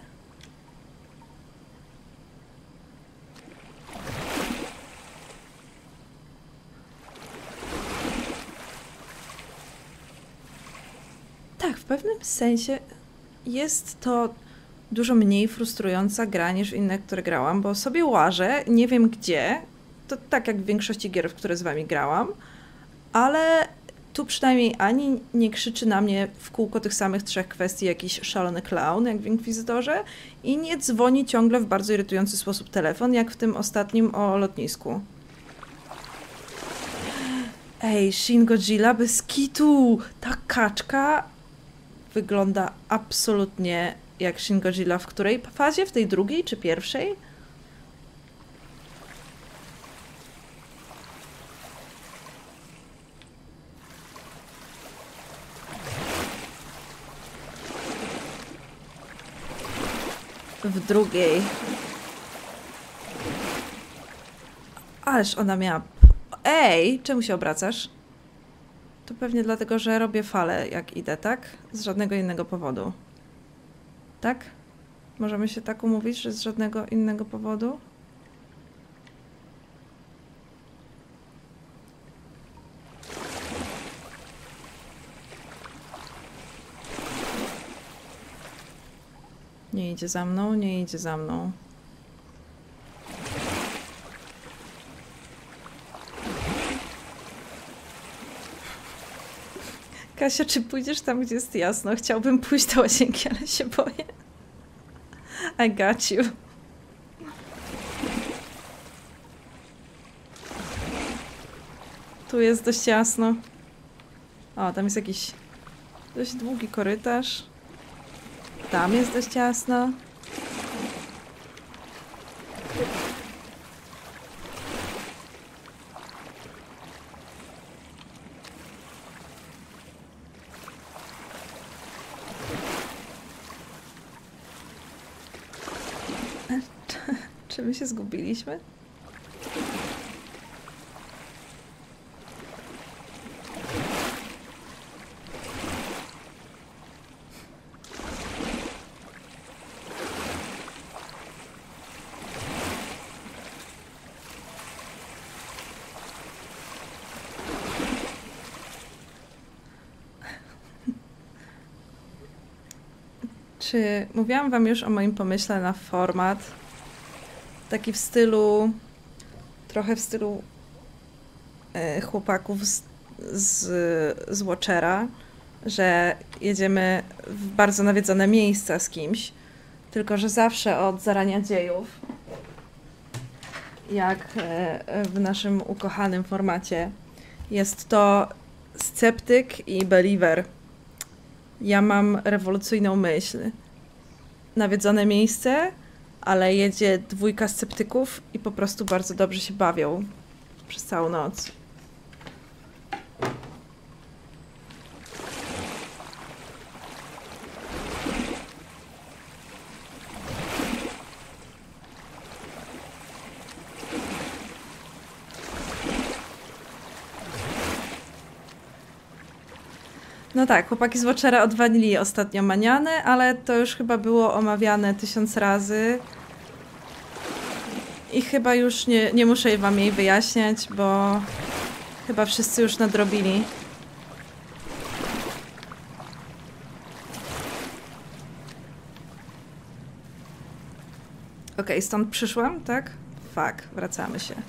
Tak, w pewnym sensie jest to dużo mniej frustrująca gra niż inne, które grałam, bo sobie łażę, nie wiem gdzie, to tak jak w większości gier, w które z wami grałam, ale tu przynajmniej ani nie krzyczy na mnie w kółko tych samych 3 kwestii jakiś szalony clown, jak w Inkwizytorze, i nie dzwoni ciągle w bardzo irytujący sposób telefon, jak w tym ostatnim o lotnisku. Ej, Shin Godzilla bez kitu! Ta kaczka wygląda absolutnie jak Shin Godzilla. W której fazie? W tej drugiej czy pierwszej? W drugiej. Ależ ona miała... Ej, czemu się obracasz? To pewnie dlatego, że robię falę, jak idę, tak? Z żadnego innego powodu. Tak? Możemy się tak umówić, że z żadnego innego powodu? Nie idzie za mną, nie idzie za mną. Kasia, czy pójdziesz tam, gdzie jest jasno? Chciałbym pójść do łazienki, ale się boję. I got you. Tu jest dość jasno. O, tam jest jakiś dość długi korytarz. Tam jest dość jasno. Czy my się zgubiliśmy? Czy mówiłam wam już o moim pomyśle na format? Taki w stylu... Trochę w stylu chłopaków z Watchera, że jedziemy w bardzo nawiedzone miejsca z kimś, tylko że zawsze od zarania dziejów, jak w naszym ukochanym formacie, jest to sceptyk i believer. Ja mam rewolucyjną myśl. Nawiedzone miejsce, ale jedzie 2 sceptyków i po prostu bardzo dobrze się bawią przez całą noc. No tak, chłopaki z Watchera odwalili ostatnio manianę, ale to już chyba było omawiane 1000 razy. I chyba już nie muszę wam jej wyjaśniać, bo chyba wszyscy już nadrobili. Okej, stąd przyszłam, tak? Fuck, wracamy się.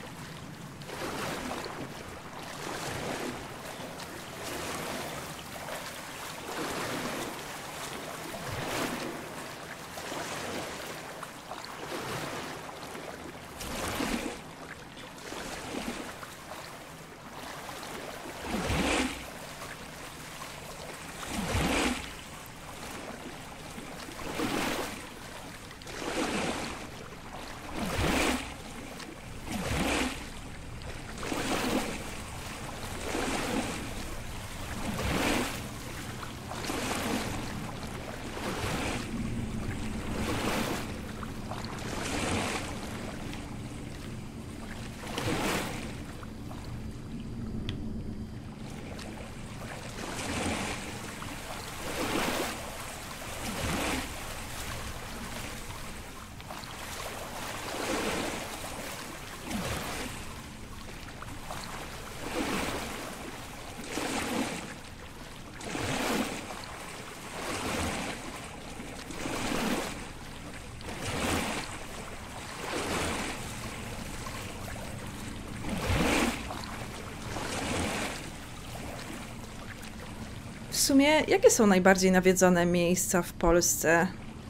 W sumie, jakie są najbardziej nawiedzone miejsca w Polsce?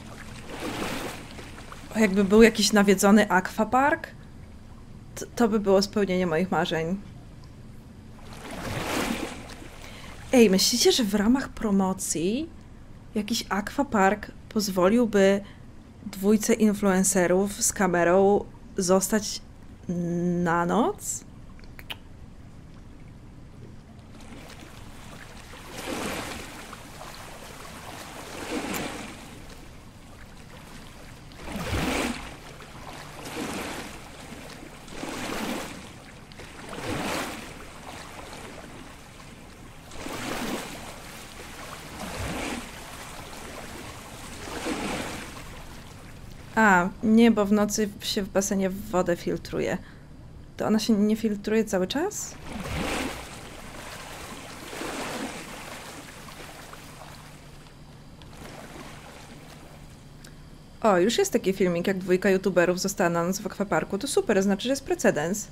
O, jakby był jakiś nawiedzony aquapark, to by było spełnienie moich marzeń. Ej, myślicie, że w ramach promocji jakiś aquapark pozwoliłby dwójce influencerów z kamerą zostać na noc? A, nie, bo w nocy się w basenie wodę filtruje. To ona się nie filtruje cały czas? O, już jest taki filmik, jak dwójka youtuberów została na noc w akwaparku. To super, znaczy, że jest precedens.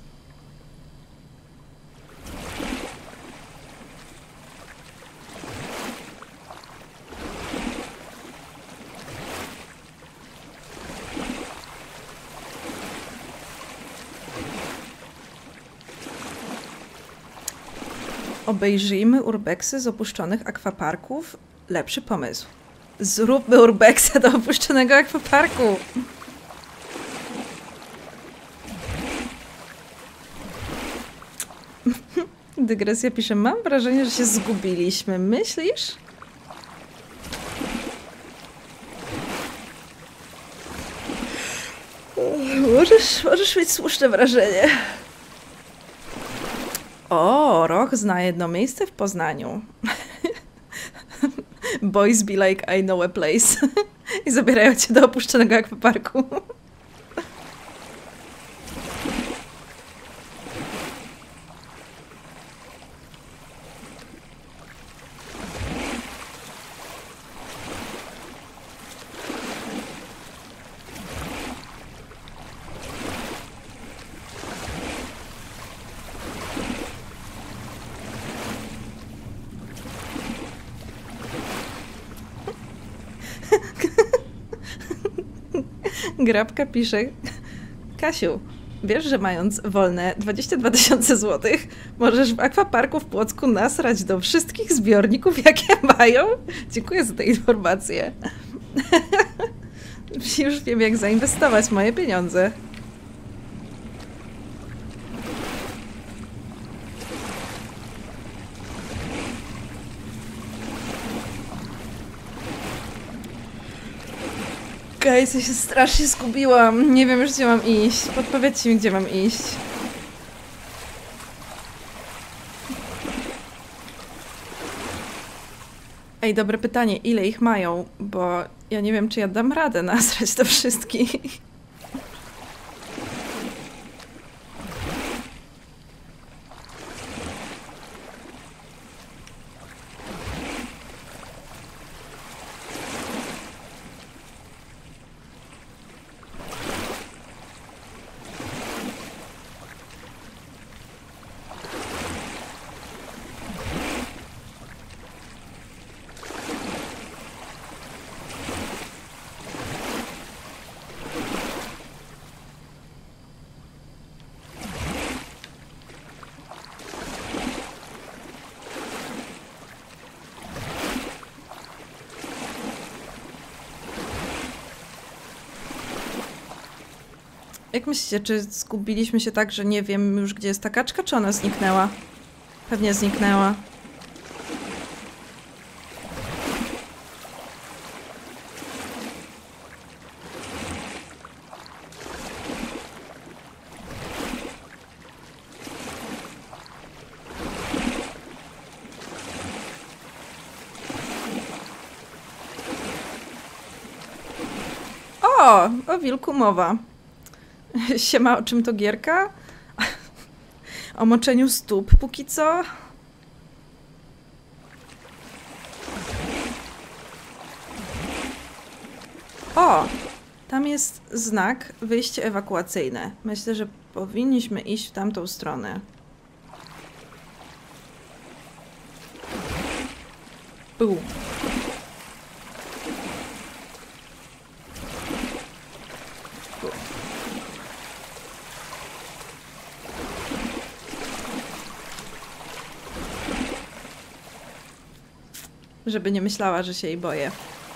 Obejrzyjmy urbexy z opuszczonych akwaparków. Lepszy pomysł. Zróbmy urbexa do opuszczonego akwaparku. Dygresja pisze, mam wrażenie, że się zgubiliśmy. Myślisz? Możesz mieć słuszne wrażenie. O, Roch zna jedno miejsce w Poznaniu. Boys be like, I know a place. I zabierają cię do opuszczonego akwaparku. Grabka pisze, Kasiu, wiesz, że mając wolne 22 000 złotych, możesz w akwaparku w Płocku nasrać do wszystkich zbiorników, jakie mają? Dziękuję za tę informację. Już wiem, jak zainwestować moje pieniądze. Guys, ja się strasznie zgubiłam. Nie wiem już, gdzie mam iść. Podpowiedzcie mi, gdzie mam iść. Ej, dobre pytanie, ile ich mają? Bo ja nie wiem, czy ja dam radę nasrać do wszystkich. Jak myślicie, czy zgubiliśmy się tak, że nie wiem już, gdzie jest ta kaczka, czy ona zniknęła? Pewnie zniknęła. O wilku mowa. Siema, o czym to gierka? O moczeniu stóp póki co. O! Tam jest znak wyjście ewakuacyjne. Myślę, że powinniśmy iść w tamtą stronę. Bum. Żeby nie myślała, że się jej boję.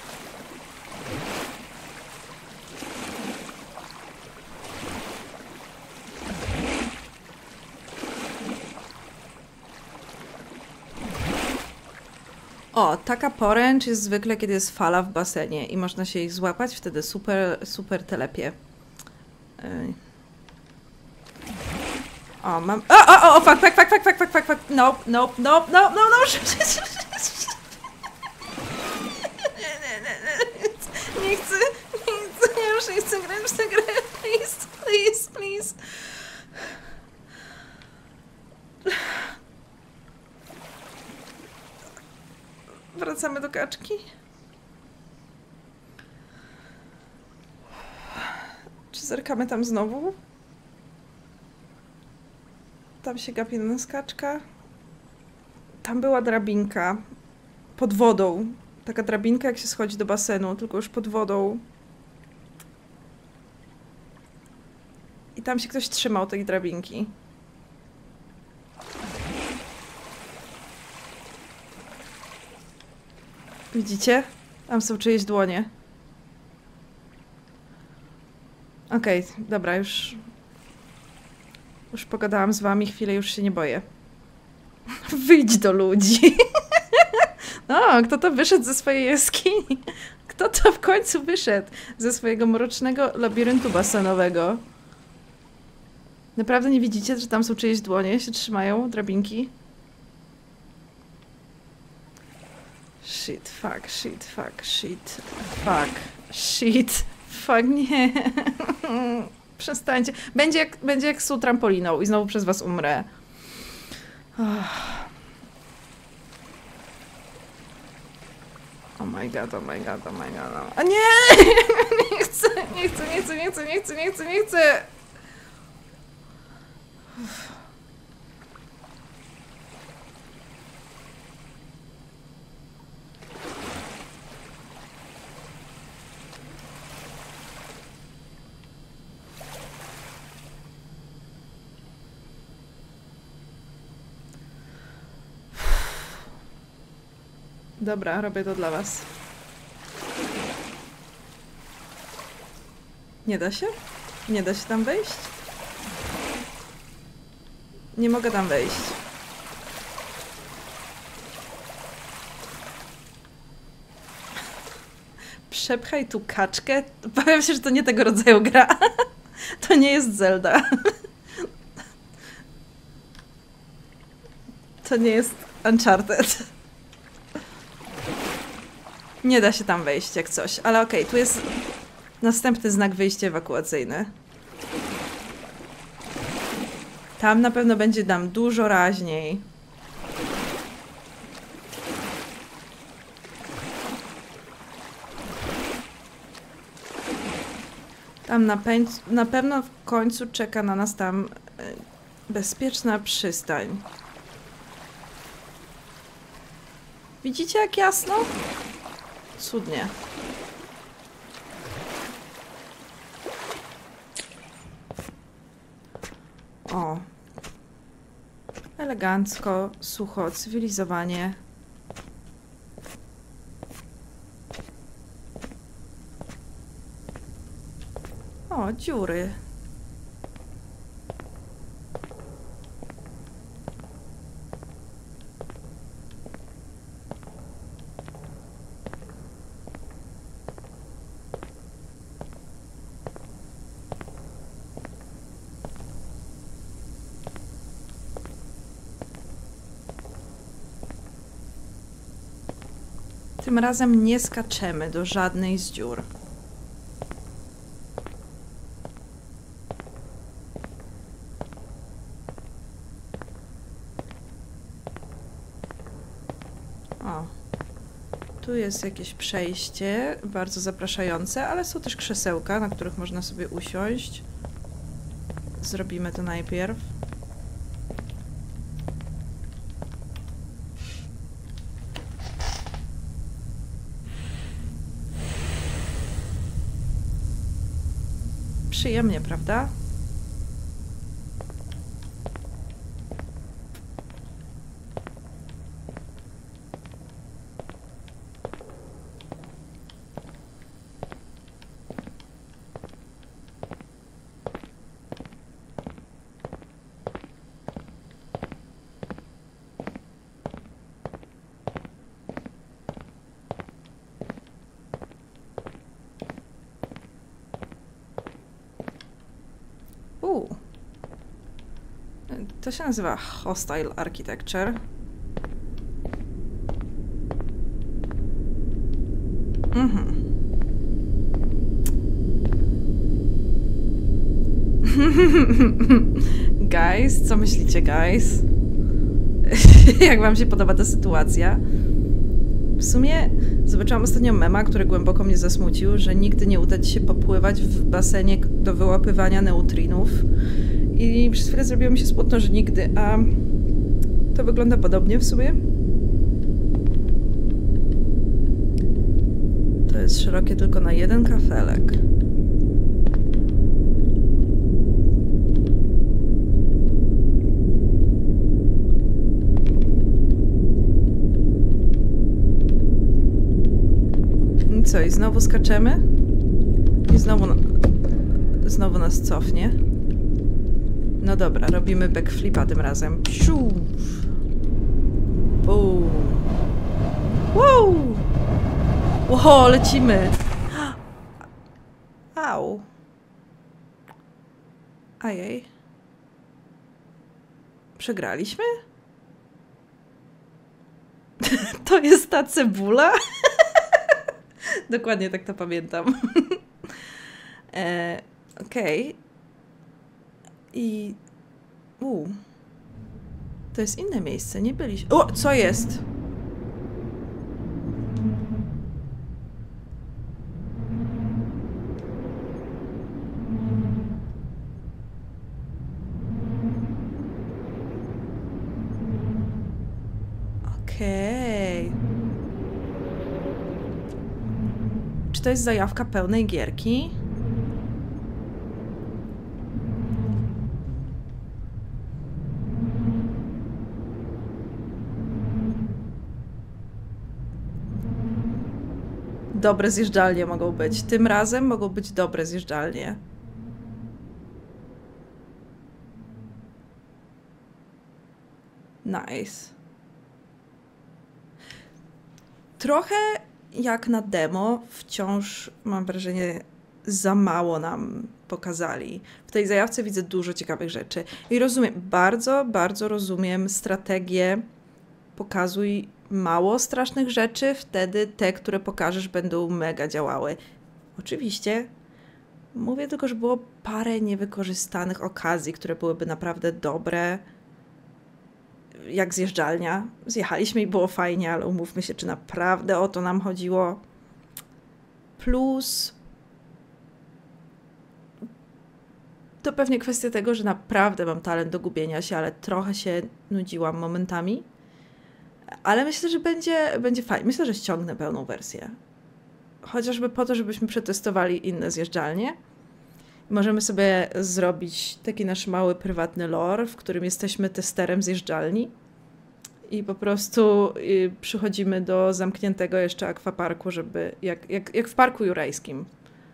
O, taka poręcz jest zwykle, kiedy jest fala w basenie i można się ich złapać, wtedy super telepie. O, mam... O, fuck, nope. Nie chcę, ja już nie chcę grać w tę grę, please. Wracamy do kaczki. Czy zerkamy tam znowu? Tam się gapi na nas kaczka. Tam była drabinka. Pod wodą. Taka drabinka, jak się schodzi do basenu, tylko już pod wodą. I tam się ktoś trzymał tej drabinki. Widzicie? Tam są czyjeś dłonie. Okej, dobra, już pogadałam z wami, chwilę już się nie boję. Wyjdź do ludzi. No, kto to wyszedł ze swojej jaskini? Kto to w końcu wyszedł ze swojego mrocznego labiryntu basenowego? Naprawdę nie widzicie, że tam są czyjeś dłonie, się trzymają drabinki? Shit, fuck, nie. Przestańcie. Będzie jak z tą trampoliną i znowu przez was umrę. Oh my god. A nie! Nie chcę! Dobra, robię to dla was. Nie da się? Nie da się tam wejść? Nie mogę tam wejść. Przepchaj tu kaczkę? Powiem się, że to nie tego rodzaju gra. To nie jest Zelda. To nie jest Uncharted. Nie da się tam wejść jak coś, ale okej, tu jest następny znak wyjścia ewakuacyjny. Tam na pewno będzie nam dużo raźniej. Tam na pewno w końcu czeka na nas tam bezpieczna przystań. Widzicie jak jasno? Cudnie. O. Elegancko, sucho, cywilizowanie. O, dziury. Tym razem nie skaczemy do żadnej z dziur. O, tu jest jakieś przejście, bardzo zapraszające, ale są też krzesełka, na których można sobie usiąść. Zrobimy to najpierw. Przyjemnie, prawda? To się nazywa Hostile Architecture. Guys, co myślicie, guys? Jak wam się podoba ta sytuacja? W sumie zobaczyłam ostatnio mema, który głęboko mnie zasmucił, że nigdy nie uda ci się popływać w basenie do wyłapywania neutrinów. I przez chwilę zrobiło mi się smutno, że nigdy, a to wygląda podobnie w sumie. To jest szerokie tylko na jeden kafelek. I co, i znowu skaczemy? I znowu nas cofnie. No dobra, robimy backflipa tym razem. Psiu! Boom! Wow! Ło, lecimy! Au! Ajej. Przegraliśmy? To jest ta cebula? Dokładnie tak to pamiętam. Okej. I... To jest inne miejsce, nie byliśmy... O! Co jest? Okej. Czy to jest zajawka pełnej gierki? Dobre zjeżdżalnie mogą być. Tym razem mogą być dobre zjeżdżalnie. Nice. Trochę jak na demo, wciąż mam wrażenie, za mało nam pokazali. W tej zajawce widzę dużo ciekawych rzeczy. I rozumiem, bardzo rozumiem strategię pokazuj mało strasznych rzeczy, wtedy te, które pokażesz, będą mega działały. Oczywiście mówię tylko, że było parę niewykorzystanych okazji, które byłyby naprawdę dobre. Jak zjeżdżalnia. Zjechaliśmy i było fajnie, ale umówmy się, czy naprawdę o to nam chodziło. Plus to pewnie kwestia tego, że naprawdę mam talent do gubienia się, ale trochę się nudziłam momentami. Ale myślę, że będzie fajnie. Myślę, że ściągnę pełną wersję. Chociażby po to, żebyśmy przetestowali inne zjeżdżalnie. Możemy sobie zrobić taki nasz mały, prywatny lore, w którym jesteśmy testerem zjeżdżalni i po prostu przychodzimy do zamkniętego jeszcze akwaparku, żeby jak w parku jurajskim.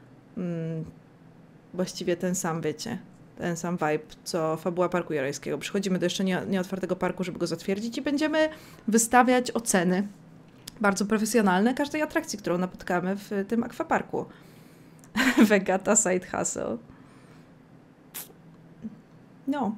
Właściwie ten sam, wiecie, ten sam vibe, co fabuła parku jurajskiego. Przychodzimy do jeszcze nieotwartego parku, żeby go zatwierdzić i będziemy wystawiać oceny bardzo profesjonalne każdej atrakcji, którą napotkamy w tym akwaparku. Vegata Side Hustle. No.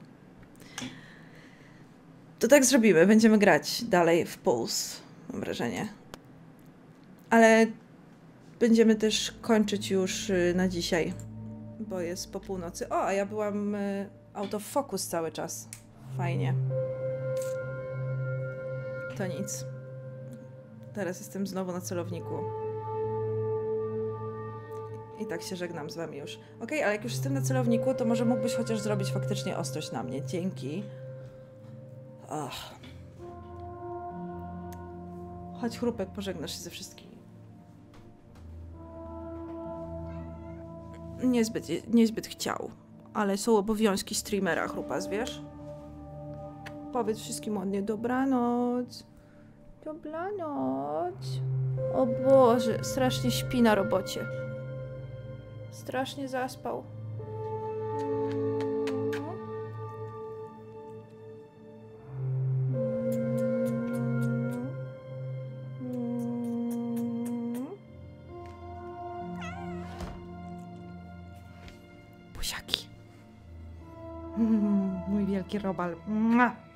To tak zrobimy. Będziemy grać dalej w Pulse, mam wrażenie. Ale będziemy też kończyć już na dzisiaj, bo jest po północy. O, a ja byłam out of focus cały czas. Fajnie. To nic. Teraz jestem znowu na celowniku. I tak się żegnam z wami już. Okej, ale jak już jestem na celowniku, to może mógłbyś chociaż zrobić faktycznie ostrość na mnie. Dzięki. Ach. Chodź, chrupek, pożegnasz się ze wszystkimi. Niezbyt chciał, ale są obowiązki streamera, chrupas, wiesz? Powiedz wszystkim ładnie dobranoc. Dobranoc. O Boże, strasznie śpi na robocie. Strasznie zaspał. Buziaki. Mój wielki robal.